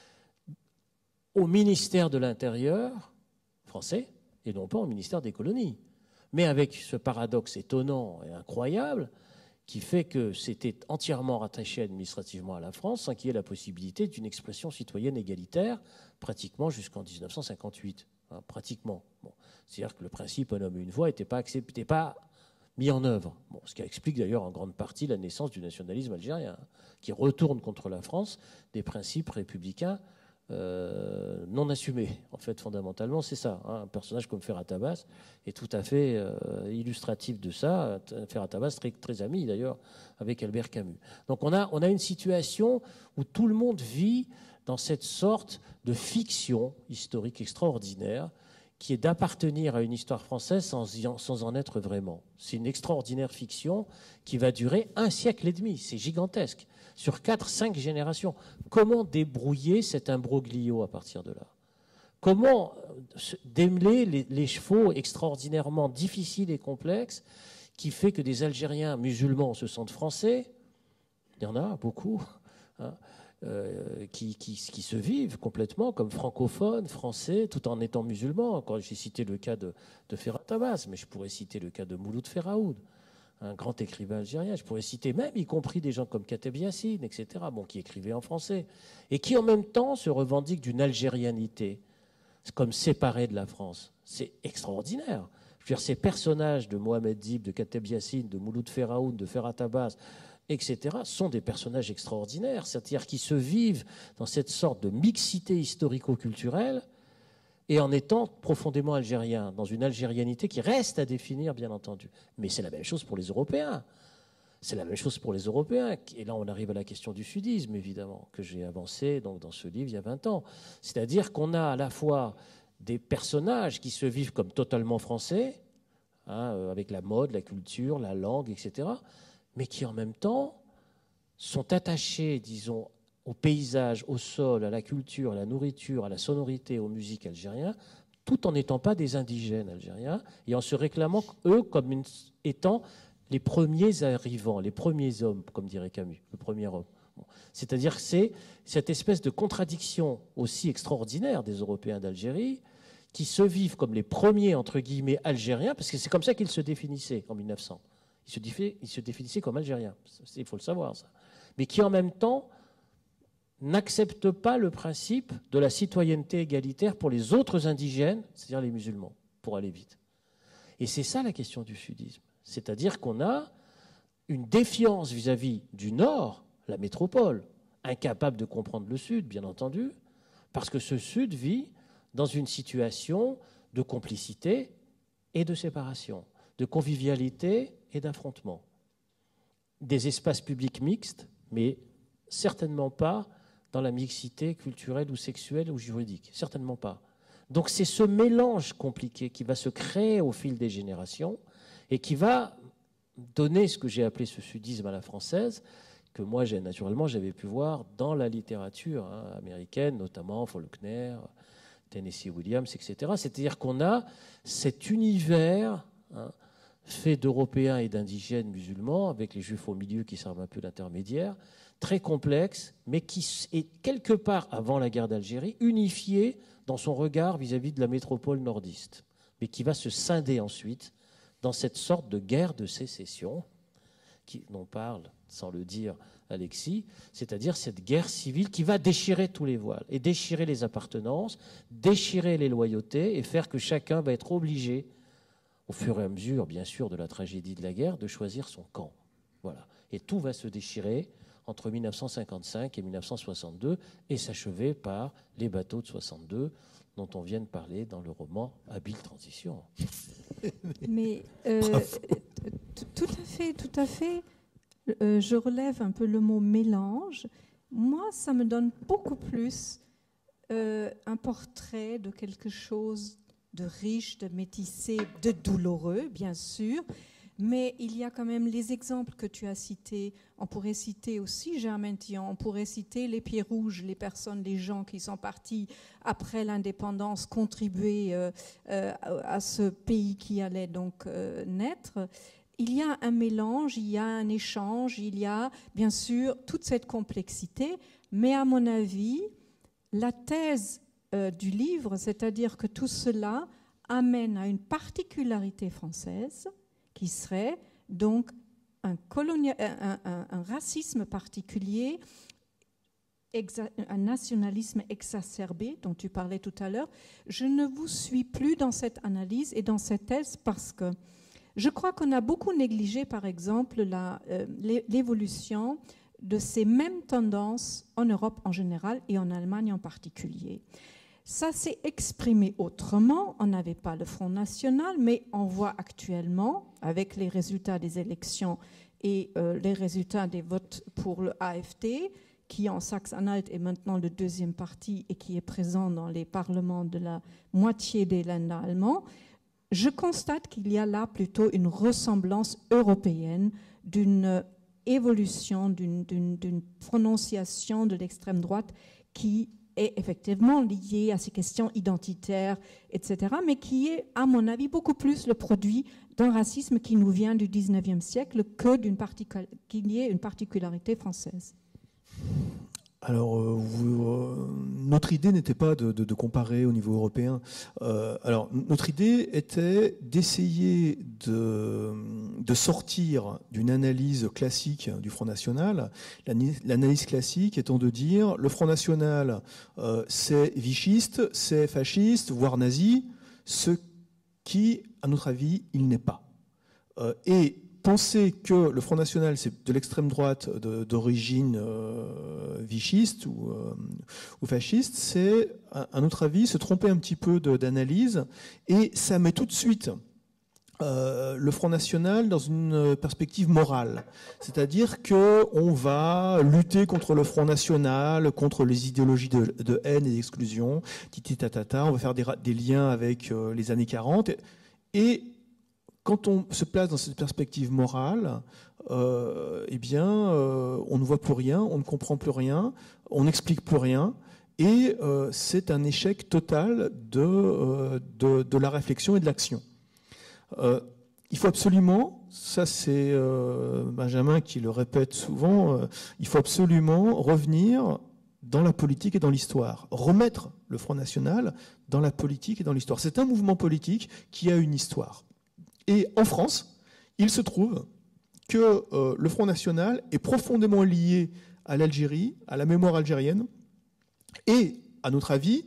au ministère de l'Intérieur français et non pas au ministère des colonies. Mais avec ce paradoxe étonnant et incroyable qui fait que c'était entièrement rattaché administrativement à la France sans qu'il y ait la possibilité d'une expression citoyenne égalitaire pratiquement jusqu'en mille neuf cent cinquante-huit. Hein, pratiquement. Bon. C'est-à-dire que le principe un homme et une voix n'était pas accepté, pas mis en œuvre. Bon, ce qui explique d'ailleurs en grande partie la naissance du nationalisme algérien, hein, qui retourne contre la France des principes républicains euh, non assumés. En fait, fondamentalement, c'est ça. Hein. Un personnage comme Ferhat Abbas est tout à fait euh, illustratif de ça. Ferhat Abbas, très, très ami d'ailleurs avec Albert Camus. Donc on a, on a une situation où tout le monde vit dans cette sorte de fiction historique extraordinaire qui est d'appartenir à une histoire française sans, y en, sans en être vraiment. C'est une extraordinaire fiction qui va durer un siècle et demi. C'est gigantesque. Sur quatre, cinq générations. Comment débrouiller cet imbroglio à partir de là? Comment démêler les, les chevaux extraordinairement difficiles et complexes qui fait que des Algériens musulmans se sentent français? Il y en a beaucoup. Hein. Euh, qui, qui, qui se vivent complètement comme francophones, français, tout en étant musulmans. Quand j'ai cité le cas de, de Ferhat Abbas, mais je pourrais citer le cas de Mouloud Feraoud, un grand écrivain algérien. Je pourrais citer même, y compris des gens comme Kateb Yassine, et cetera, bon, qui écrivaient en français, et qui en même temps se revendiquent d'une algérianité, comme séparés de la France. C'est extraordinaire. Je veux dire, ces personnages de Mohamed Dib, de Kateb Yassine, de Mouloud Feraoud, de Ferhat Abbas, et cetera, sont des personnages extraordinaires, c'est-à-dire qui se vivent dans cette sorte de mixité historico-culturelle et en étant profondément algériens, dans une algérianité qui reste à définir, bien entendu. Mais c'est la même chose pour les Européens. C'est la même chose pour les Européens. Et là, on arrive à la question du sudisme, évidemment, que j'ai avancé donc, dans ce livre il y a vingt ans. C'est-à-dire qu'on a à la fois des personnages qui se vivent comme totalement français, hein, avec la mode, la culture, la langue, et cetera, mais qui en même temps sont attachés, disons, au paysage, au sol, à la culture, à la nourriture, à la sonorité, aux musiques algériennes, tout en n'étant pas des indigènes algériens, et en se réclamant, eux, comme une, étant les premiers arrivants, les premiers hommes, comme dirait Camus, le premier homme. Bon. C'est-à-dire que c'est cette espèce de contradiction aussi extraordinaire des Européens d'Algérie, qui se vivent comme les premiers, entre guillemets, algériens, parce que c'est comme ça qu'ils se définissaient en mille neuf cents. Ils se, ils se définissaient comme algériens, il faut le savoir, ça. Mais qui, en même temps, n'acceptent pas le principe de la citoyenneté égalitaire pour les autres indigènes, c'est-à-dire les musulmans, pour aller vite. Et c'est ça la question du sudisme. C'est-à-dire qu'on a une défiance vis-à-vis du Nord, la métropole, incapable de comprendre le Sud, bien entendu, parce que ce Sud vit dans une situation de complicité et de séparation, de convivialité et d'affrontement. Des espaces publics mixtes, mais certainement pas dans la mixité culturelle ou sexuelle ou juridique, certainement pas. Donc c'est ce mélange compliqué qui va se créer au fil des générations et qui va donner ce que j'ai appelé ce sudisme à la française, que moi, j'ai, naturellement, j'avais pu voir dans la littérature hein, américaine, notamment Faulkner, Tennessee Williams, et cetera. C'est-à-dire qu'on a cet univers hein, fait d'Européens et d'indigènes musulmans, avec les Juifs au milieu qui servent un peu d'intermédiaire, très complexe, mais qui est quelque part, avant la guerre d'Algérie, unifié dans son regard vis-à-vis de la métropole nordiste, mais qui va se scinder ensuite dans cette sorte de guerre de sécession, qui, dont parle, sans le dire, Alexis, c'est-à-dire cette guerre civile qui va déchirer tous les voiles, et déchirer les appartenances, déchirer les loyautés, et faire que chacun va être obligé, au fur et à mesure, bien sûr, de la tragédie de la guerre, de choisir son camp. Voilà. Et tout va se déchirer entre mille neuf cent cinquante-cinq et mille neuf cent soixante-deux, et s'achever par les bateaux de soixante-deux, dont on vient de parler dans le roman Habile Transition. Mais euh, tout à fait, tout à fait. Euh, je relève un peu le mot mélange. Moi, ça me donne beaucoup plus euh, un portrait de quelque chose de riche, de métissé, de douloureux, bien sûr. Mais il y a quand même les exemples que tu as cités. On pourrait citer aussi Germaine Thion, on pourrait citer les Pieds Rouges, les personnes, les gens qui sont partis après l'indépendance, contribuer euh, euh, à ce pays qui allait donc euh, naître. Il y a un mélange, il y a un échange, il y a bien sûr toute cette complexité. Mais à mon avis, la thèse euh, du livre, c'est-à-dire que tout cela amène à une particularité française, qui serait donc un, colonia- un, un, un racisme particulier, exa- un nationalisme exacerbé dont tu parlais tout à l'heure. Je ne vous suis plus dans cette analyse et dans cette thèse parce que je crois qu'on a beaucoup négligé, par exemple, la, euh, l'évolution de ces mêmes tendances en Europe en général et en Allemagne en particulier. Ça s'est exprimé autrement. On n'avait pas le Front National, mais on voit actuellement, avec les résultats des élections et euh, les résultats des votes pour le A F D, qui en Saxe-Anhalt est maintenant le deuxième parti et qui est présent dans les parlements de la moitié des Länder allemands, je constate qu'il y a là plutôt une ressemblance européenne d'une évolution, d'une, d'une, d'une prononciation de l'extrême droite qui est effectivement lié à ces questions identitaires, et cetera, mais qui est, à mon avis, beaucoup plus le produit d'un racisme qui nous vient du dix-neuvième siècle que d'une particul- qu'il y ait une particularité française. Alors, euh, vous, euh, notre idée n'était pas de, de, de comparer au niveau européen. Euh, alors, notre idée était d'essayer de, de sortir d'une analyse classique du Front National. L'analyse classique étant de dire le Front National, euh, c'est vichiste, c'est fasciste, voire nazi, ce qui, à notre avis, il n'est pas. Euh, et penser que le Front National, c'est de l'extrême droite de, d'origine euh, vichiste ou, euh, ou fasciste, c'est, à notre avis, se tromper un petit peu de, d'analyse, et ça met tout de suite euh, le Front National dans une perspective morale. C'est-à-dire qu'on va lutter contre le Front National, contre les idéologies de, de haine et d'exclusion, titi tatata, on va faire des, des liens avec euh, les années quarante, et, et quand on se place dans cette perspective morale, euh, eh bien, euh, on ne voit plus rien, on ne comprend plus rien, on n'explique plus rien, et euh, c'est un échec total de, euh, de, de la réflexion et de l'action. Euh, il faut absolument, ça c'est euh, Benjamin qui le répète souvent, euh, il faut absolument revenir dans la politique et dans l'histoire, remettre le Front National dans la politique et dans l'histoire. C'est un mouvement politique qui a une histoire. Et en France, il se trouve que euh, le Front National est profondément lié à l'Algérie, à la mémoire algérienne, et, à notre avis,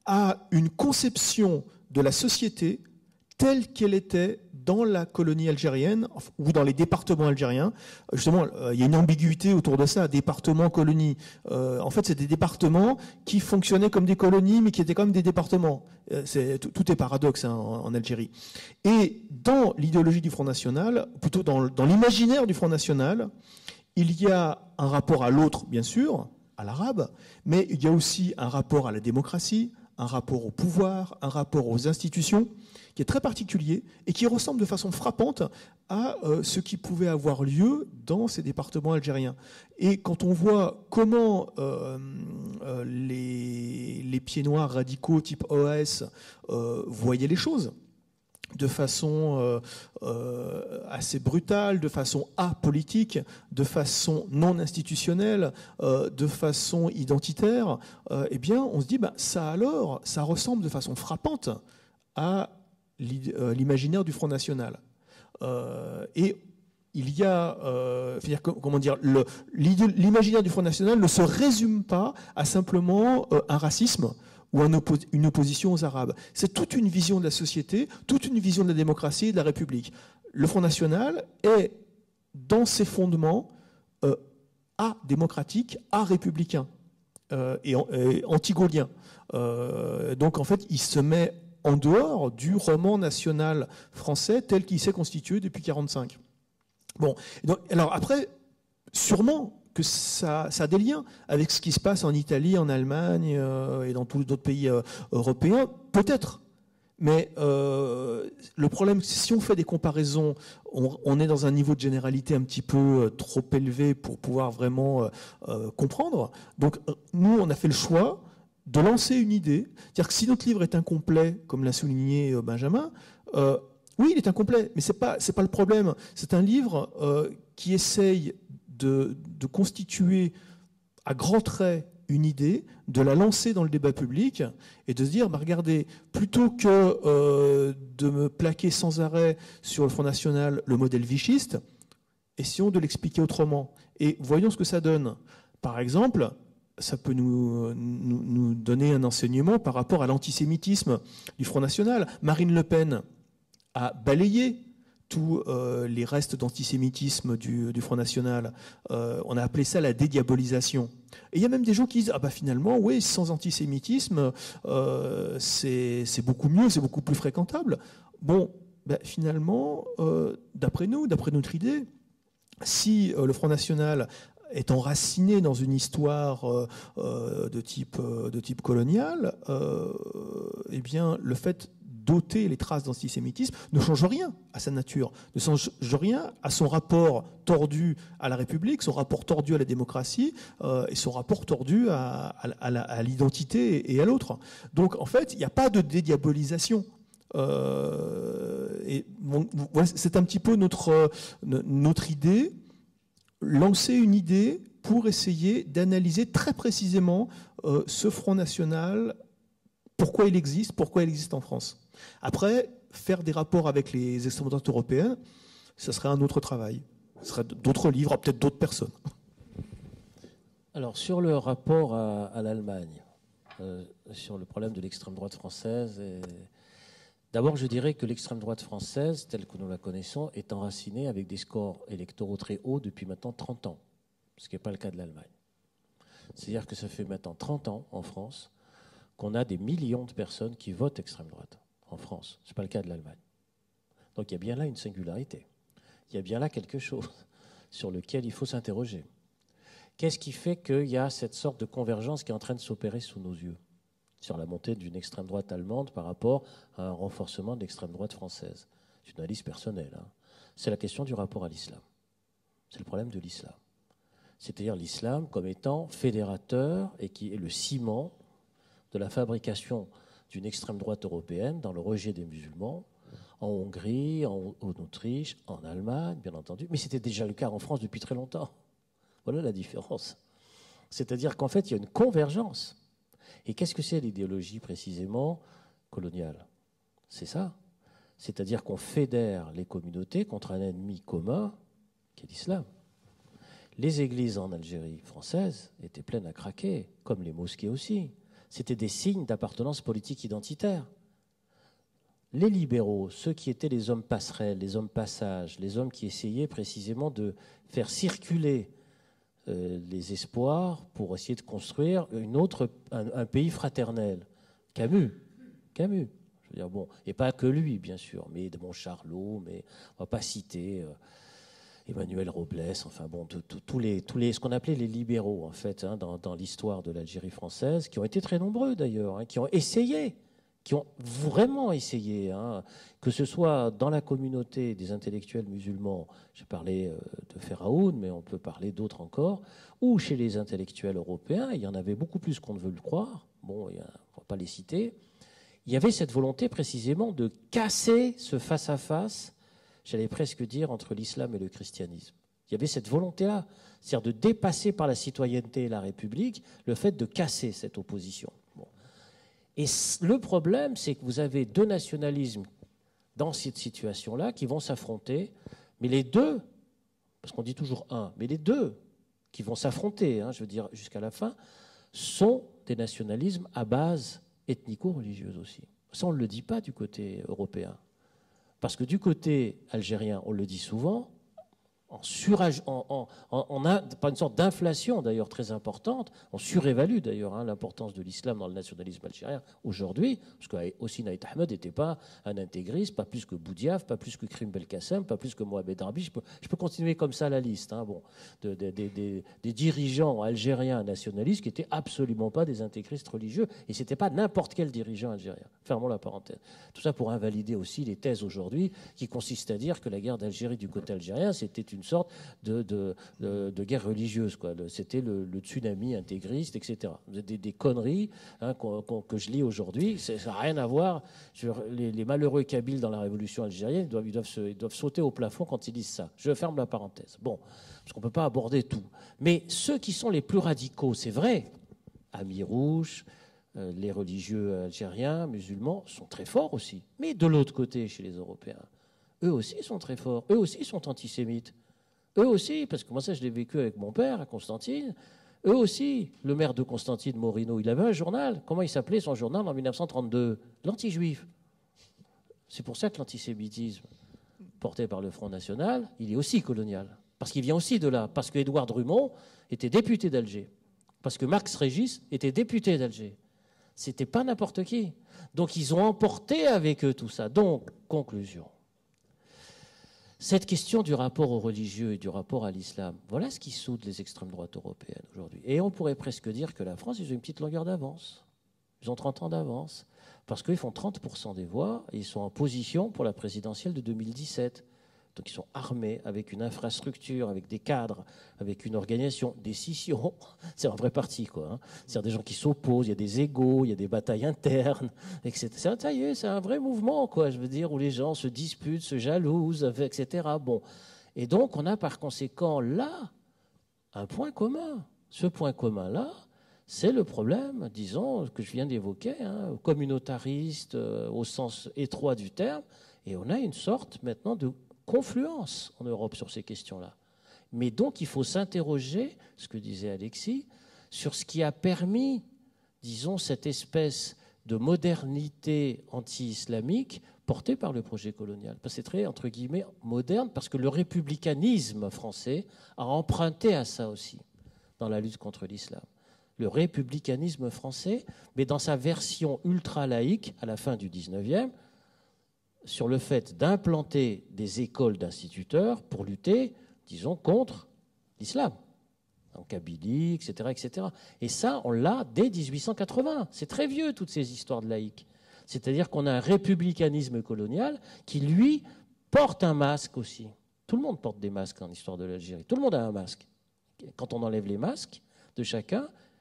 à une conception de la société telle qu'elle était dans la colonie algérienne ou dans les départements algériens. Justement, euh, il y a une ambiguïté autour de ça, départements, colonies. Euh, en fait, c'est des départements qui fonctionnaient comme des colonies, mais qui étaient quand même des départements. Euh, c'est, tout, tout est paradoxe hein, en, en Algérie. Et dans l'idéologie du Front National, plutôt dans, dans l'imaginaire du Front National, il y a un rapport à l'autre, bien sûr, à l'arabe, mais il y a aussi un rapport à la démocratie, un rapport au pouvoir, un rapport aux institutions, qui est très particulier et qui ressemble de façon frappante à euh, ce qui pouvait avoir lieu dans ces départements algériens. Et quand on voit comment euh, euh, les, les pieds noirs radicaux type O A S euh, voyaient les choses, de façon euh, euh, assez brutale, de façon apolitique, de façon non institutionnelle, euh, de façon identitaire, euh, eh bien, on se dit, bah, ça alors, ça ressemble de façon frappante à l'imaginaire du Front National. Euh, et il y a, euh, comment dire, l'imaginaire du Front National ne se résume pas à simplement euh, un racisme ou un oppo une opposition aux Arabes. C'est toute une vision de la société, toute une vision de la démocratie et de la République. Le Front National est, dans ses fondements, euh, a-démocratique, a-républicain euh, et, et anti-gaulien. Euh, donc, en fait, il se met en dehors du roman national français tel qu'il s'est constitué depuis mille neuf cent quarante-cinq. Bon, donc, alors après, sûrement que ça, ça a des liens avec ce qui se passe en Italie, en Allemagne euh, et dans tous d'autres pays euh, européens, peut-être. Mais euh, le problème, c'est si on fait des comparaisons, on, on est dans un niveau de généralité un petit peu euh, trop élevé pour pouvoir vraiment euh, euh, comprendre. Donc nous, on a fait le choix de lancer une idée. C'est-à-dire que si notre livre est incomplet, comme l'a souligné Benjamin, euh, oui, il est incomplet, mais ce n'est pas, c'est pas le problème. C'est un livre euh, qui essaye de, de constituer à grands traits une idée, de la lancer dans le débat public et de se dire, bah, regardez, plutôt que euh, de me plaquer sans arrêt sur le Front National le modèle vichiste, essayons de l'expliquer autrement. Et voyons ce que ça donne. Par exemple, ça peut nous, nous, nous donner un enseignement par rapport à l'antisémitisme du Front National. Marine Le Pen a balayé tous euh, les restes d'antisémitisme du, du Front National. Euh, on a appelé ça la dédiabolisation. Et il y a même des gens qui disent, ah bah finalement, oui, sans antisémitisme, euh, c'est beaucoup mieux, c'est beaucoup plus fréquentable. Bon, bah, finalement, euh, d'après nous, d'après notre idée, si euh, le Front National est enraciné dans une histoire euh, de, type, de type colonial, euh, eh bien, le fait d'ôter les traces d'antisémitisme ne change rien à sa nature, ne change rien à son rapport tordu à la République, son rapport tordu à la démocratie euh, et son rapport tordu à, à, à l'identité et à l'autre. Donc, en fait, il n'y a pas de dédiabolisation. Euh, et bon, voilà, c'est un petit peu notre, notre idée. Lancer une idée pour essayer d'analyser très précisément euh, ce Front National, pourquoi il existe, pourquoi il existe en France. Après, faire des rapports avec les extrêmes droites européennes, ce serait un autre travail. Ce serait d'autres livres, peut-être d'autres personnes. Alors, sur le rapport à, à l'Allemagne, euh, sur le problème de l'extrême droite française, et... d'abord, je dirais que l'extrême droite française, telle que nous la connaissons, est enracinée avec des scores électoraux très hauts depuis maintenant trente ans, ce qui n'est pas le cas de l'Allemagne. C'est-à-dire que ça fait maintenant trente ans en France qu'on a des millions de personnes qui votent extrême droite en France. Ce n'est pas le cas de l'Allemagne. Donc il y a bien là une singularité. Il y a bien là quelque chose sur lequel il faut s'interroger. Qu'est-ce qui fait qu'il y a cette sorte de convergence qui est en train de s'opérer sous nos yeux sur la montée d'une extrême droite allemande par rapport à un renforcement de l'extrême droite française? C'est une analyse personnelle. Hein. C'est la question du rapport à l'islam. C'est le problème de l'islam. C'est-à-dire l'islam comme étant fédérateur et qui est le ciment de la fabrication d'une extrême droite européenne dans le rejet des musulmans, en Hongrie, en, en Autriche, en Allemagne, bien entendu. Mais c'était déjà le cas en France depuis très longtemps. Voilà la différence. C'est-à-dire qu'en fait, il y a une convergence. Et qu'est-ce que c'est l'idéologie précisément coloniale? C'est ça. C'est-à-dire qu'on fédère les communautés contre un ennemi commun qui est l'islam. Les églises en Algérie française étaient pleines à craquer, comme les mosquées aussi. C'était des signes d'appartenance politique identitaire. Les libéraux, ceux qui étaient les hommes passerelles, les hommes passages, les hommes qui essayaient précisément de faire circuler euh, les espoirs pour essayer de construire une autre, un, un pays fraternel. Camus, Camus. Je veux dire, bon, et pas que lui, bien sûr, mais de mon Charlot, mais on ne va pas citer euh, Emmanuel Robles, enfin bon, tous les, tous les, ce qu'on appelait les libéraux, en fait, hein, dans, dans l'histoire de l'Algérie française, qui ont été très nombreux d'ailleurs, hein, qui ont essayé, qui ont vraiment essayé, hein, que ce soit dans la communauté des intellectuels musulmans, j'ai parlé de Feraoun, mais on peut parler d'autres encore, ou chez les intellectuels européens, il y en avait beaucoup plus qu'on ne veut le croire, bon, il y a, on ne va pas les citer, il y avait cette volonté précisément de casser ce face-à-face, j'allais presque dire, entre l'islam et le christianisme. Il y avait cette volonté-là, c'est-à-dire de dépasser par la citoyenneté et la République le fait de casser cette opposition. Bon. Et le problème, c'est que vous avez deux nationalismes dans cette situation-là qui vont s'affronter, mais les deux, parce qu'on dit toujours un, mais les deux qui vont s'affronter, hein, je veux dire jusqu'à la fin, sont des nationalismes à base ethnico-religieuse aussi. Ça, on ne le dit pas du côté européen. Parce que du côté algérien, on le dit souvent, en surage, on, on, on a pas une sorte d'inflation d'ailleurs très importante, on surévalue d'ailleurs hein, l'importance de l'islam dans le nationalisme algérien aujourd'hui, parce que aussi Naït Ahmed n'était pas un intégriste, pas plus que Boudiaf, pas plus que Krim Belkacem, pas plus que Mohamed Rabi. Je peux, je peux continuer comme ça la liste, hein, bon, de, de, de, de, des dirigeants algériens nationalistes qui n'étaient absolument pas des intégristes religieux, et ce n'était pas n'importe quel dirigeant algérien. Fermons la parenthèse. Tout ça pour invalider aussi les thèses aujourd'hui qui consistent à dire que la guerre d'Algérie du côté algérien, c'était une une sorte de, de, de, de guerre religieuse, quoi. C'était le, le tsunami intégriste, et cetera. Des, des conneries hein, qu'on, qu'on, que je lis aujourd'hui. Ça n'a rien à voir. Sur les, les malheureux Kabyles dans la révolution algérienne, ils doivent, ils, doivent se, ils doivent sauter au plafond quand ils disent ça. Je ferme la parenthèse. Bon, parce qu'on ne peut pas aborder tout. Mais ceux qui sont les plus radicaux, c'est vrai, Ami Rouge, euh, les religieux algériens, musulmans, sont très forts aussi. Mais de l'autre côté, chez les Européens, eux aussi sont très forts. Eux aussi sont antisémites. Eux aussi, parce que moi ça je l'ai vécu avec mon père à Constantine, eux aussi, le maire de Constantine, Morino, il avait un journal. Comment il s'appelait son journal en mille neuf cent trente-deux? L'anti-juif. C'est pour ça que l'antisémitisme porté par le Front National, il est aussi colonial. Parce qu'il vient aussi de là. Parce que Édouard Drummond était député d'Alger. Parce que Max Régis était député d'Alger. C'était pas n'importe qui. Donc ils ont emporté avec eux tout ça. Donc, conclusion. Cette question du rapport aux religieux et du rapport à l'islam, voilà ce qui soude les extrêmes droites européennes aujourd'hui. Et on pourrait presque dire que la France, ils ont une petite longueur d'avance. Ils ont trente ans d'avance. Parce qu'ils font trente pour cent des voix et ils sont en position pour la présidentielle de deux mille dix-sept. Donc ils sont armés avec une infrastructure, avec des cadres, avec une organisation, des scissions. C'est un vrai parti, quoi. Hein. C'est-à-dire des gens qui s'opposent, il y a des égos, il y a des batailles internes, et cetera. Ça y est, c'est un vrai mouvement, quoi. Je veux dire, où les gens se disputent, se jalousent, et cetera. Bon. Et donc on a par conséquent là un point commun. Ce point commun-là, c'est le problème, disons, que je viens d'évoquer, hein, communautariste euh, au sens étroit du terme. Et on a une sorte maintenant de confluence en Europe sur ces questions-là. Mais donc, il faut s'interroger, ce que disait Alexis, sur ce qui a permis, disons, cette espèce de modernité anti-islamique portée par le projet colonial. Parce que c'est très, entre guillemets, moderne, parce que le républicanisme français a emprunté à ça aussi, dans la lutte contre l'islam. Le républicanisme français, mais dans sa version ultra-laïque, à la fin du dix-neuvième, sur le fait d'implanter des écoles d'instituteurs pour lutter, disons, contre l'islam, en Kabylie, et cetera, et cetera. Et ça, on l'a dès dix-huit cent quatre-vingts. C'est très vieux, toutes ces histoires de laïcs. C'est-à-dire qu'on a un républicanisme colonial qui, lui, porte un masque aussi. Tout le monde porte des masques en histoire de l'Algérie. Tout le monde a un masque. Quand on enlève les masques de chacun,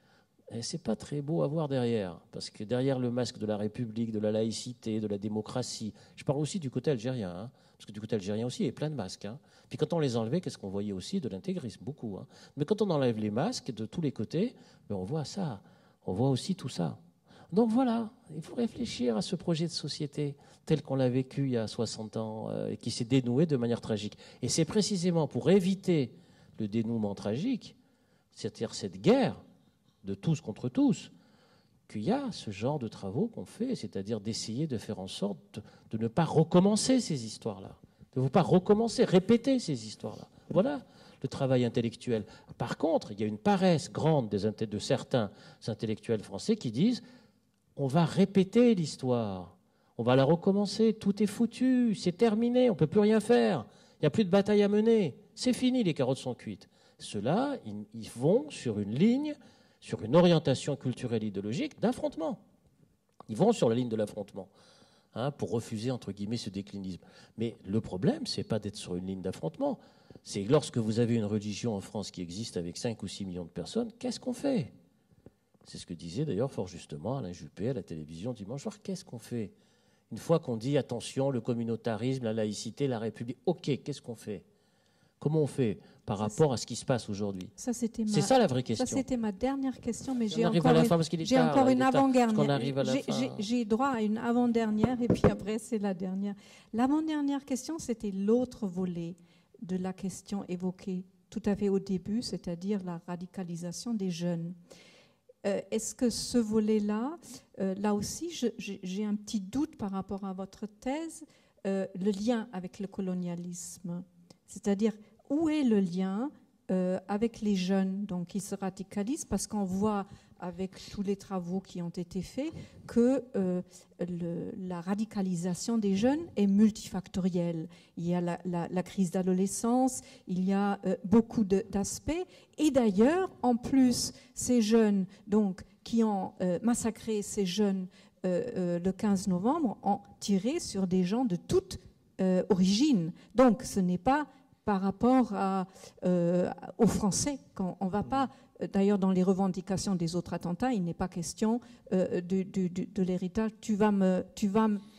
Et c'est pas très beau à voir derrière, parce que derrière le masque de la République, de la laïcité, de la démocratie, je parle aussi du côté algérien, hein, parce que du côté algérien aussi, il y a plein de masques. Hein. Puis quand on les enlevait, qu'est-ce qu'on voyait aussi? De l'intégrisme, beaucoup. Hein. Mais quand on enlève les masques de tous les côtés, ben on voit ça, on voit aussi tout ça. Donc voilà, il faut réfléchir à ce projet de société tel qu'on l'a vécu il y a soixante ans, euh, et qui s'est dénoué de manière tragique. Et c'est précisément pour éviter le dénouement tragique, c'est-à-dire cette guerre, de tous contre tous, qu'il y a ce genre de travaux qu'on fait, c'est-à-dire d'essayer de faire en sorte de, de ne pas recommencer ces histoires-là, de ne pas recommencer, répéter ces histoires-là. Voilà le travail intellectuel. Par contre, il y a une paresse grande des, de certains intellectuels français qui disent on va répéter l'histoire, on va la recommencer, tout est foutu, c'est terminé, on ne peut plus rien faire, il n'y a plus de bataille à mener, c'est fini, les carottes sont cuites. Ceux-là, ils, ils vont sur une ligne, sur une orientation culturelle idéologique d'affrontement. Ils vont sur la ligne de l'affrontement, hein, pour refuser, entre guillemets, ce déclinisme. Mais le problème, ce n'est pas d'être sur une ligne d'affrontement. C'est lorsque vous avez une religion en France qui existe avec cinq ou six millions de personnes, qu'est-ce qu'on fait? C'est ce que disait d'ailleurs fort justement Alain Juppé à la télévision dimanche soir. Qu'est-ce qu'on fait? Une fois qu'on dit, attention, le communautarisme, la laïcité, la République, ok, qu'est-ce qu'on fait? Comment on fait par rapport à ce qui se passe aujourd'hui? C'est ma... ça la vraie question. Ça, c'était ma dernière question, mais j'ai encore, une... encore une avant-dernière. J'ai, j'ai droit à une avant-dernière, et puis après, c'est la dernière. L'avant-dernière question, c'était l'autre volet de la question évoquée tout à fait au début, c'est-à-dire la radicalisation des jeunes. Euh, est-ce que ce volet-là, euh, là aussi, je, j'ai un petit doute par rapport à votre thèse, euh, le lien avec le colonialisme. C'est-à-dire, où est le lien euh, avec les jeunes donc, qui se radicalisent? Parce qu'on voit, avec tous les travaux qui ont été faits, que euh, le, la radicalisation des jeunes est multifactorielle. Il y a la, la, la crise d'adolescence, il y a euh, beaucoup de, d'aspects. Et d'ailleurs, en plus, ces jeunes donc, qui ont euh, massacré ces jeunes euh, euh, le quinze novembre ont tiré sur des gens de toute euh, origine. Donc, ce n'est pas par rapport à, euh, aux Français. On ne va pas, d'ailleurs, dans les revendications des autres attentats, il n'est pas question euh, de, de, de, de l'héritage. Tu vas me, tu vas me...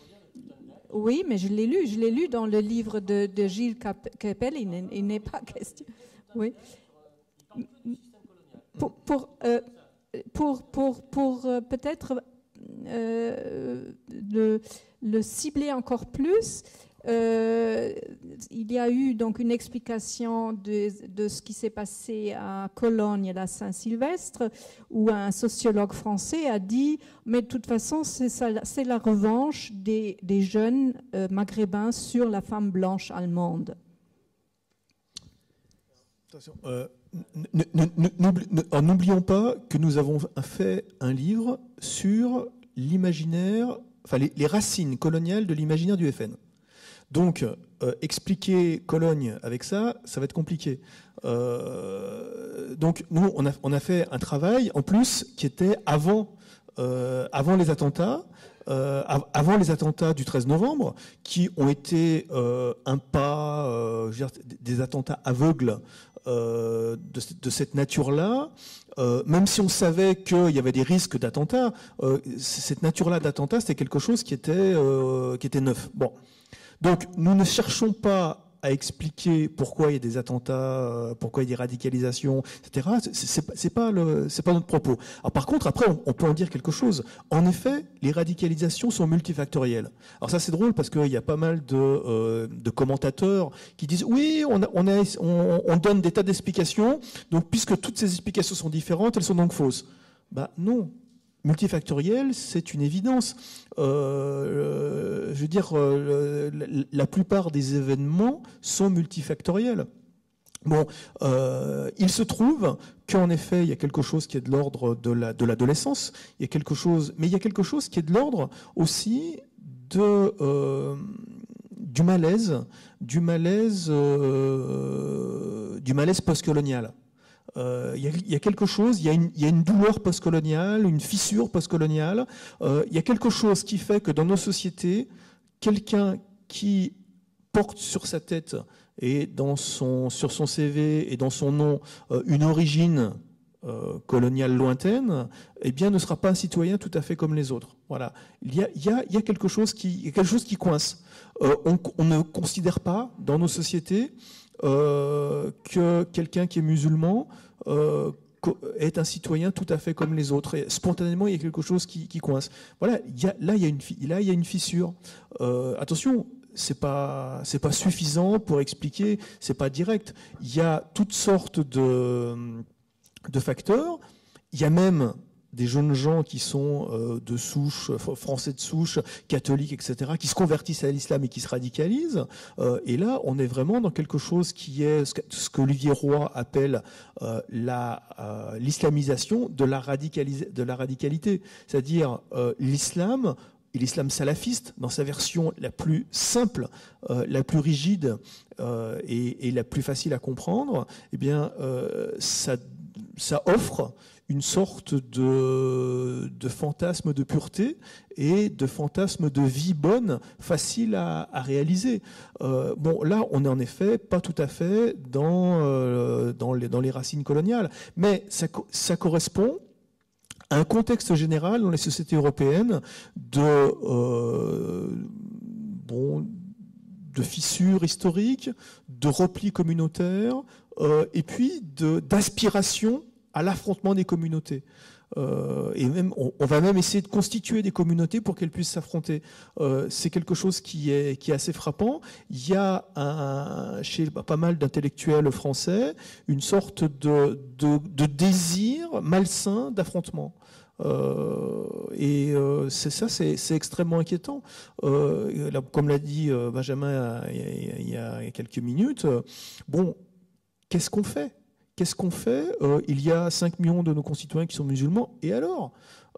Oui, mais je l'ai lu, je l'ai lu dans le livre de, de Gilles Kepel. Il n'est, il n'est pas question. Oui. Pour, pour, euh, pour, pour, pour euh, peut-être euh, le, le cibler encore plus. Euh, il y a eu donc une explication de, de ce qui s'est passé à Cologne et à Saint-Sylvestre, où un sociologue français a dit « mais de toute façon, c'est, ça, c'est la revanche des, des jeunes euh, maghrébins sur la femme blanche allemande ». Attention, euh, n'oublions pas que nous avons fait un livre sur l'imaginaire, enfin les, les racines coloniales de l'imaginaire du F N. Donc, euh, expliquer Cologne avec ça, ça va être compliqué. Euh, donc, nous, on a, on a fait un travail, en plus, qui était avant, euh, avant les attentats, euh, avant les attentats du treize novembre, qui ont été euh, un pas, euh, je veux dire, des attentats aveugles euh, de, de cette nature-là. Euh, même si on savait qu'il y avait des risques d'attentats, euh, cette nature-là d'attentats, c'était quelque chose qui était, euh, qui était neuf. Bon. Donc, nous ne cherchons pas à expliquer pourquoi il y a des attentats, pourquoi il y a des radicalisations, et cetera. C'est, c'est, c'est pas le, c'est pas notre propos. Alors, par contre, après, on, on peut en dire quelque chose. En effet, les radicalisations sont multifactorielles. Alors ça, c'est drôle parce qu'il y a pas mal de, euh, de commentateurs qui disent oui, on, a, on, a, on, on donne des tas d'explications. Donc, puisque toutes ces explications sont différentes, elles sont donc fausses. Bah non. Multifactoriel, c'est une évidence. Euh, je veux dire, euh, la, la plupart des événements sont multifactoriels. Bon, euh, il se trouve qu'en effet, il y a quelque chose qui est de l'ordre de, la, de l'adolescence. Il y a quelque chose, mais il y a quelque chose qui est de l'ordre aussi de euh, du malaise, du malaise, euh, du malaise postcolonial. Euh, il, y a, il y a quelque chose, il y a une, il y a une douleur postcoloniale, une fissure postcoloniale. Euh, il y a quelque chose qui fait que dans nos sociétés, quelqu'un qui porte sur sa tête et dans son, sur son C V et dans son nom euh, une origine euh, coloniale lointaine, eh bien, ne sera pas un citoyen tout à fait comme les autres. Voilà. Il y a, il y a, il y a quelque chose qui, quelque chose qui coince. Euh, on, on ne considère pas dans nos sociétés euh, que quelqu'un qui est musulman euh, est un citoyen tout à fait comme les autres. Et spontanément, il y a quelque chose qui, qui coince. Voilà. Il y a, là, il y a une, là, il y a une fissure. Euh, attention. C'est pas, c'est pas suffisant pour expliquer, c'est pas direct. Il y a toutes sortes de, de facteurs. Il y a même des jeunes gens qui sont euh, de souche, français de souche, catholiques, et cetera, qui se convertissent à l'islam et qui se radicalisent. Euh, et là, on est vraiment dans quelque chose qui est ce que, ce que Olivier Roy appelle euh, la, euh, l'islamisation de la, radicalis- de la radicalité. C'est-à-dire euh, l'islam... Et l'islam salafiste, dans sa version la plus simple, euh, la plus rigide euh, et, et la plus facile à comprendre, eh bien, euh, ça, ça offre une sorte de, de fantasme de pureté et de fantasme de vie bonne, facile à, à réaliser. Euh, bon, là, on est en effet pas tout à fait dans, euh, dans, les, dans les racines coloniales, mais ça, ça correspond un contexte général dans les sociétés européennes de, euh, bon, de fissures historiques, de replis communautaires, euh, et puis de, d'aspiration à l'affrontement des communautés. Euh, et même, on, on va même essayer de constituer des communautés pour qu'elles puissent s'affronter. Euh, c'est quelque chose qui est, qui est assez frappant. Il y a un, chez pas mal d'intellectuels français une sorte de, de, de désir malsain d'affrontement. Euh, et euh, c'est ça, c'est, c'est extrêmement inquiétant. Euh, là, comme l'a dit euh, Benjamin il y, a, il y a quelques minutes, euh, bon, qu'est-ce qu'on fait Qu'est-ce qu'on fait euh, Il y a cinq millions de nos concitoyens qui sont musulmans, et alors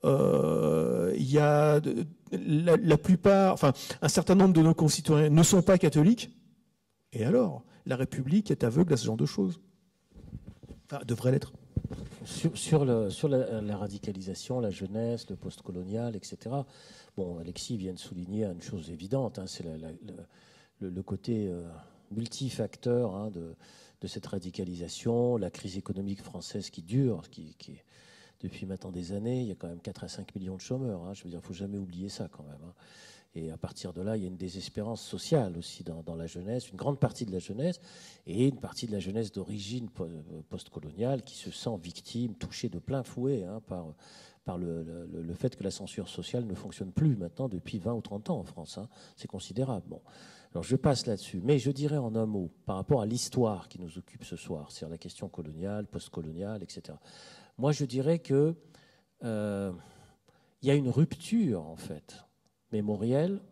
euh, il y a de, la, la plupart, enfin, un certain nombre de nos concitoyens ne sont pas catholiques, et alors la République est aveugle à ce genre de choses. Enfin, devrait l'être. Sur, sur, le, sur la, la radicalisation, la jeunesse, le post-colonial, et cetera. Bon, Alexis vient de souligner une chose évidente, hein, c'est la, la, le, le côté euh, multifacteur hein, de, de cette radicalisation, la crise économique française qui dure, qui, qui depuis maintenant des années, il y a quand même quatre à cinq millions de chômeurs. Hein, je veux dire, il ne faut jamais oublier ça quand même. Hein. Et à partir de là, il y a une désespérance sociale aussi dans, dans la jeunesse, une grande partie de la jeunesse, et une partie de la jeunesse d'origine post-coloniale qui se sent victime, touchée de plein fouet hein, par, par le, le, le fait que la censure sociale ne fonctionne plus maintenant depuis vingt ou trente ans en France. Hein. C'est considérable. Bon. Alors je passe là-dessus. Mais je dirais en un mot, par rapport à l'histoire qui nous occupe ce soir, c'est-à-dire la question coloniale, post-coloniale, et cetera. Moi, je dirais qu'il euh, y a une rupture, en fait, mémorielle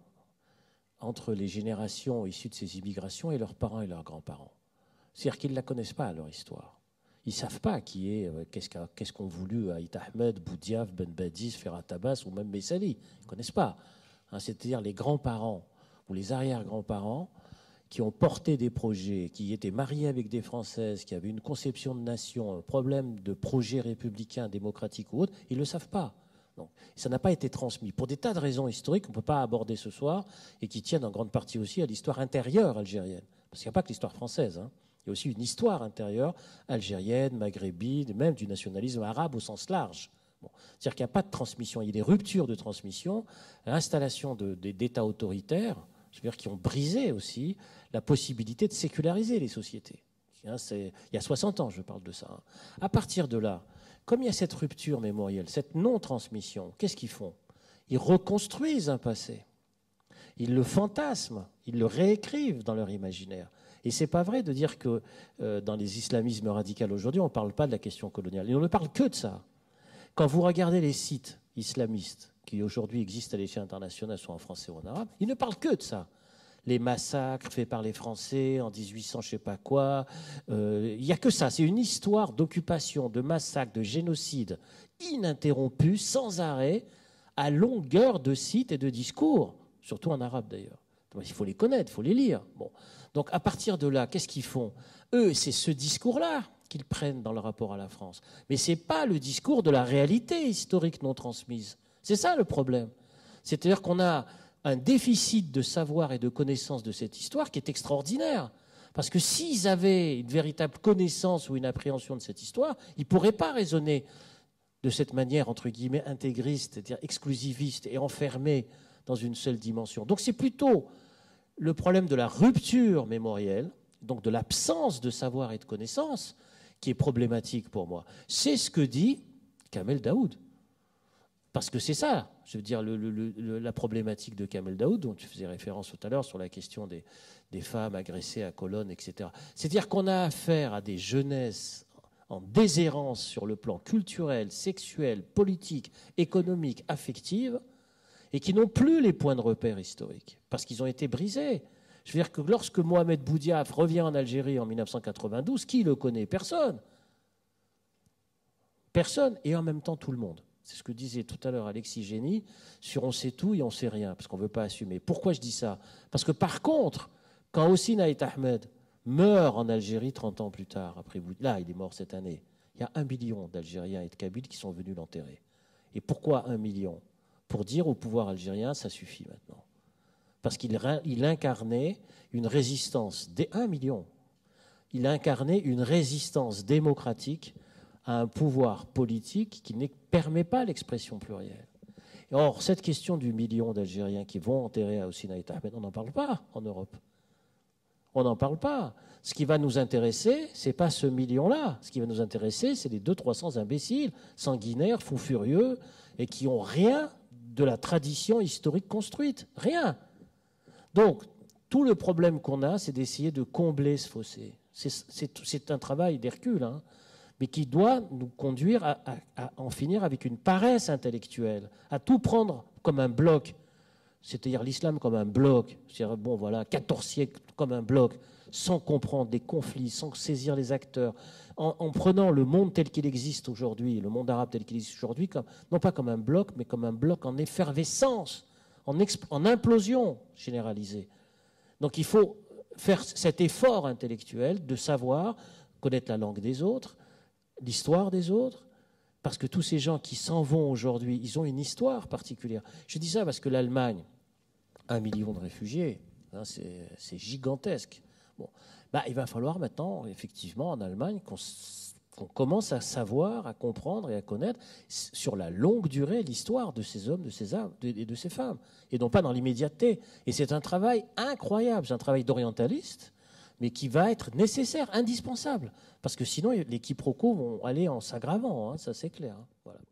entre les générations issues de ces immigrations et leurs parents et leurs grands-parents. C'est-à-dire qu'ils ne la connaissent pas, leur histoire. Ils ne savent pas qui est, euh, qu'est-ce, qu'a, qu'est-ce qu'ont voulu Aït Ahmed, Boudiaf, Ben Badis, Ferhat Abbas ou même Messali. Ils ne connaissent pas. Hein, c'est-à-dire les grands-parents ou les arrière-grands-parents qui ont porté des projets, qui étaient mariés avec des Françaises, qui avaient une conception de nation, un problème de projet républicain, démocratique ou autre, ils ne le savent pas. Donc, ça n'a pas été transmis. Pour des tas de raisons historiques qu'on ne peut pas aborder ce soir et qui tiennent en grande partie aussi à l'histoire intérieure algérienne. Parce qu'il n'y a pas que l'histoire française. Hein. Il y a aussi une histoire intérieure algérienne, maghrébine, même du nationalisme arabe au sens large. Bon. C'est-à-dire qu'il n'y a pas de transmission. Il y a des ruptures de transmission, l'installation de, de, d'États autoritaires, je veux dire, qui ont brisé aussi la possibilité de séculariser les sociétés. Hein, c'est, il y a soixante ans, je parle de ça. Hein. À partir de là, comme il y a cette rupture mémorielle, cette non-transmission, qu'est-ce qu'ils font ? Ils reconstruisent un passé. Ils le fantasment, ils le réécrivent dans leur imaginaire. Et ce n'est pas vrai de dire que euh, dans les islamismes radicaux aujourd'hui, on ne parle pas de la question coloniale. Et on ne parle que de ça. Quand vous regardez les sites islamistes qui aujourd'hui existent à l'échelle internationale, soit en français ou en arabe, ils ne parlent que de ça. Les massacres faits par les Français en dix-huit cents, je ne sais pas quoi. Il euh, n'y a que ça. C'est une histoire d'occupation, de massacre, de génocide ininterrompue, sans arrêt, à longueur de sites et de discours, surtout en arabe d'ailleurs. Donc, il faut les connaître, il faut les lire. Bon. Donc à partir de là, qu'est-ce qu'ils font ? Eux, c'est ce discours-là qu'ils prennent dans le rapport à la France. Mais ce n'est pas le discours de la réalité historique non transmise. C'est ça le problème. C'est-à-dire qu'on a un déficit de savoir et de connaissance de cette histoire qui est extraordinaire. Parce que s'ils avaient une véritable connaissance ou une appréhension de cette histoire, ils ne pourraient pas raisonner de cette manière, entre guillemets, intégriste, c'est-à-dire exclusiviste et enfermée dans une seule dimension. Donc c'est plutôt le problème de la rupture mémorielle, donc de l'absence de savoir et de connaissance, qui est problématique pour moi. C'est ce que dit Kamel Daoud. Parce que c'est ça, je veux dire, le, le, le, la problématique de Kamel Daoud, dont tu faisais référence tout à l'heure sur la question des, des femmes agressées à Cologne, et cetera. C'est-à-dire qu'on a affaire à des jeunesses en déshérence sur le plan culturel, sexuel, politique, économique, affective, et qui n'ont plus les points de repère historiques, parce qu'ils ont été brisés. Je veux dire que lorsque Mohamed Boudiaf revient en Algérie en mille neuf cent quatre-vingt-douze, qui le connaît? Personne. Personne, et en même temps tout le monde. C'est ce que disait tout à l'heure Alexis Génie sur on sait tout et on sait rien, parce qu'on ne veut pas assumer. Pourquoi je dis ça? Parce que par contre, quand Hossein Ait Ahmed meurt en Algérie trente ans plus tard, après là, il est mort cette année, il y a un million d'Algériens et de Kabyles qui sont venus l'enterrer. Et pourquoi un million? Pour dire au pouvoir algérien, ça suffit maintenant. Parce qu'il il incarnait une résistance, des un million, il incarnait une résistance démocratique à un pouvoir politique qui ne permet pas l'expression plurielle. Or, cette question du million d'Algériens qui vont enterrer à Hossein Ait Ahmed, on n'en parle pas en Europe. On n'en parle pas. Ce qui va nous intéresser, ce n'est pas ce million-là. Ce qui va nous intéresser, c'est les deux cents trois cents imbéciles, sanguinaires, fous furieux, et qui n'ont rien de la tradition historique construite. Rien. Donc, tout le problème qu'on a, c'est d'essayer de combler ce fossé. C'est un travail d'Hercule, hein, mais qui doit nous conduire à, à, à en finir avec une paresse intellectuelle, à tout prendre comme un bloc, c'est-à-dire l'islam comme un bloc, c'est-à-dire, bon, voilà, quatorze siècles comme un bloc, sans comprendre les conflits, sans saisir les acteurs, en, en prenant le monde tel qu'il existe aujourd'hui, le monde arabe tel qu'il existe aujourd'hui, non pas comme un bloc, mais comme un bloc en effervescence, en, en implosion généralisée. Donc il faut faire cet effort intellectuel de savoir connaître la langue des autres, l'histoire des autres, parce que tous ces gens qui s'en vont aujourd'hui, ils ont une histoire particulière. Je dis ça parce que l'Allemagne, un million de réfugiés, hein, c'est gigantesque. Bon, bah, il va falloir maintenant, effectivement, en Allemagne, qu'on qu'on commence à savoir, à comprendre et à connaître sur la longue durée l'histoire de ces hommes, de ces âmes et de ces femmes, et non pas dans l'immédiateté. Et c'est un travail incroyable, c'est un travail d'orientaliste, mais qui va être nécessaire, indispensable, parce que sinon les quiproquos vont aller en s'aggravant, hein, ça c'est clair. Hein, voilà.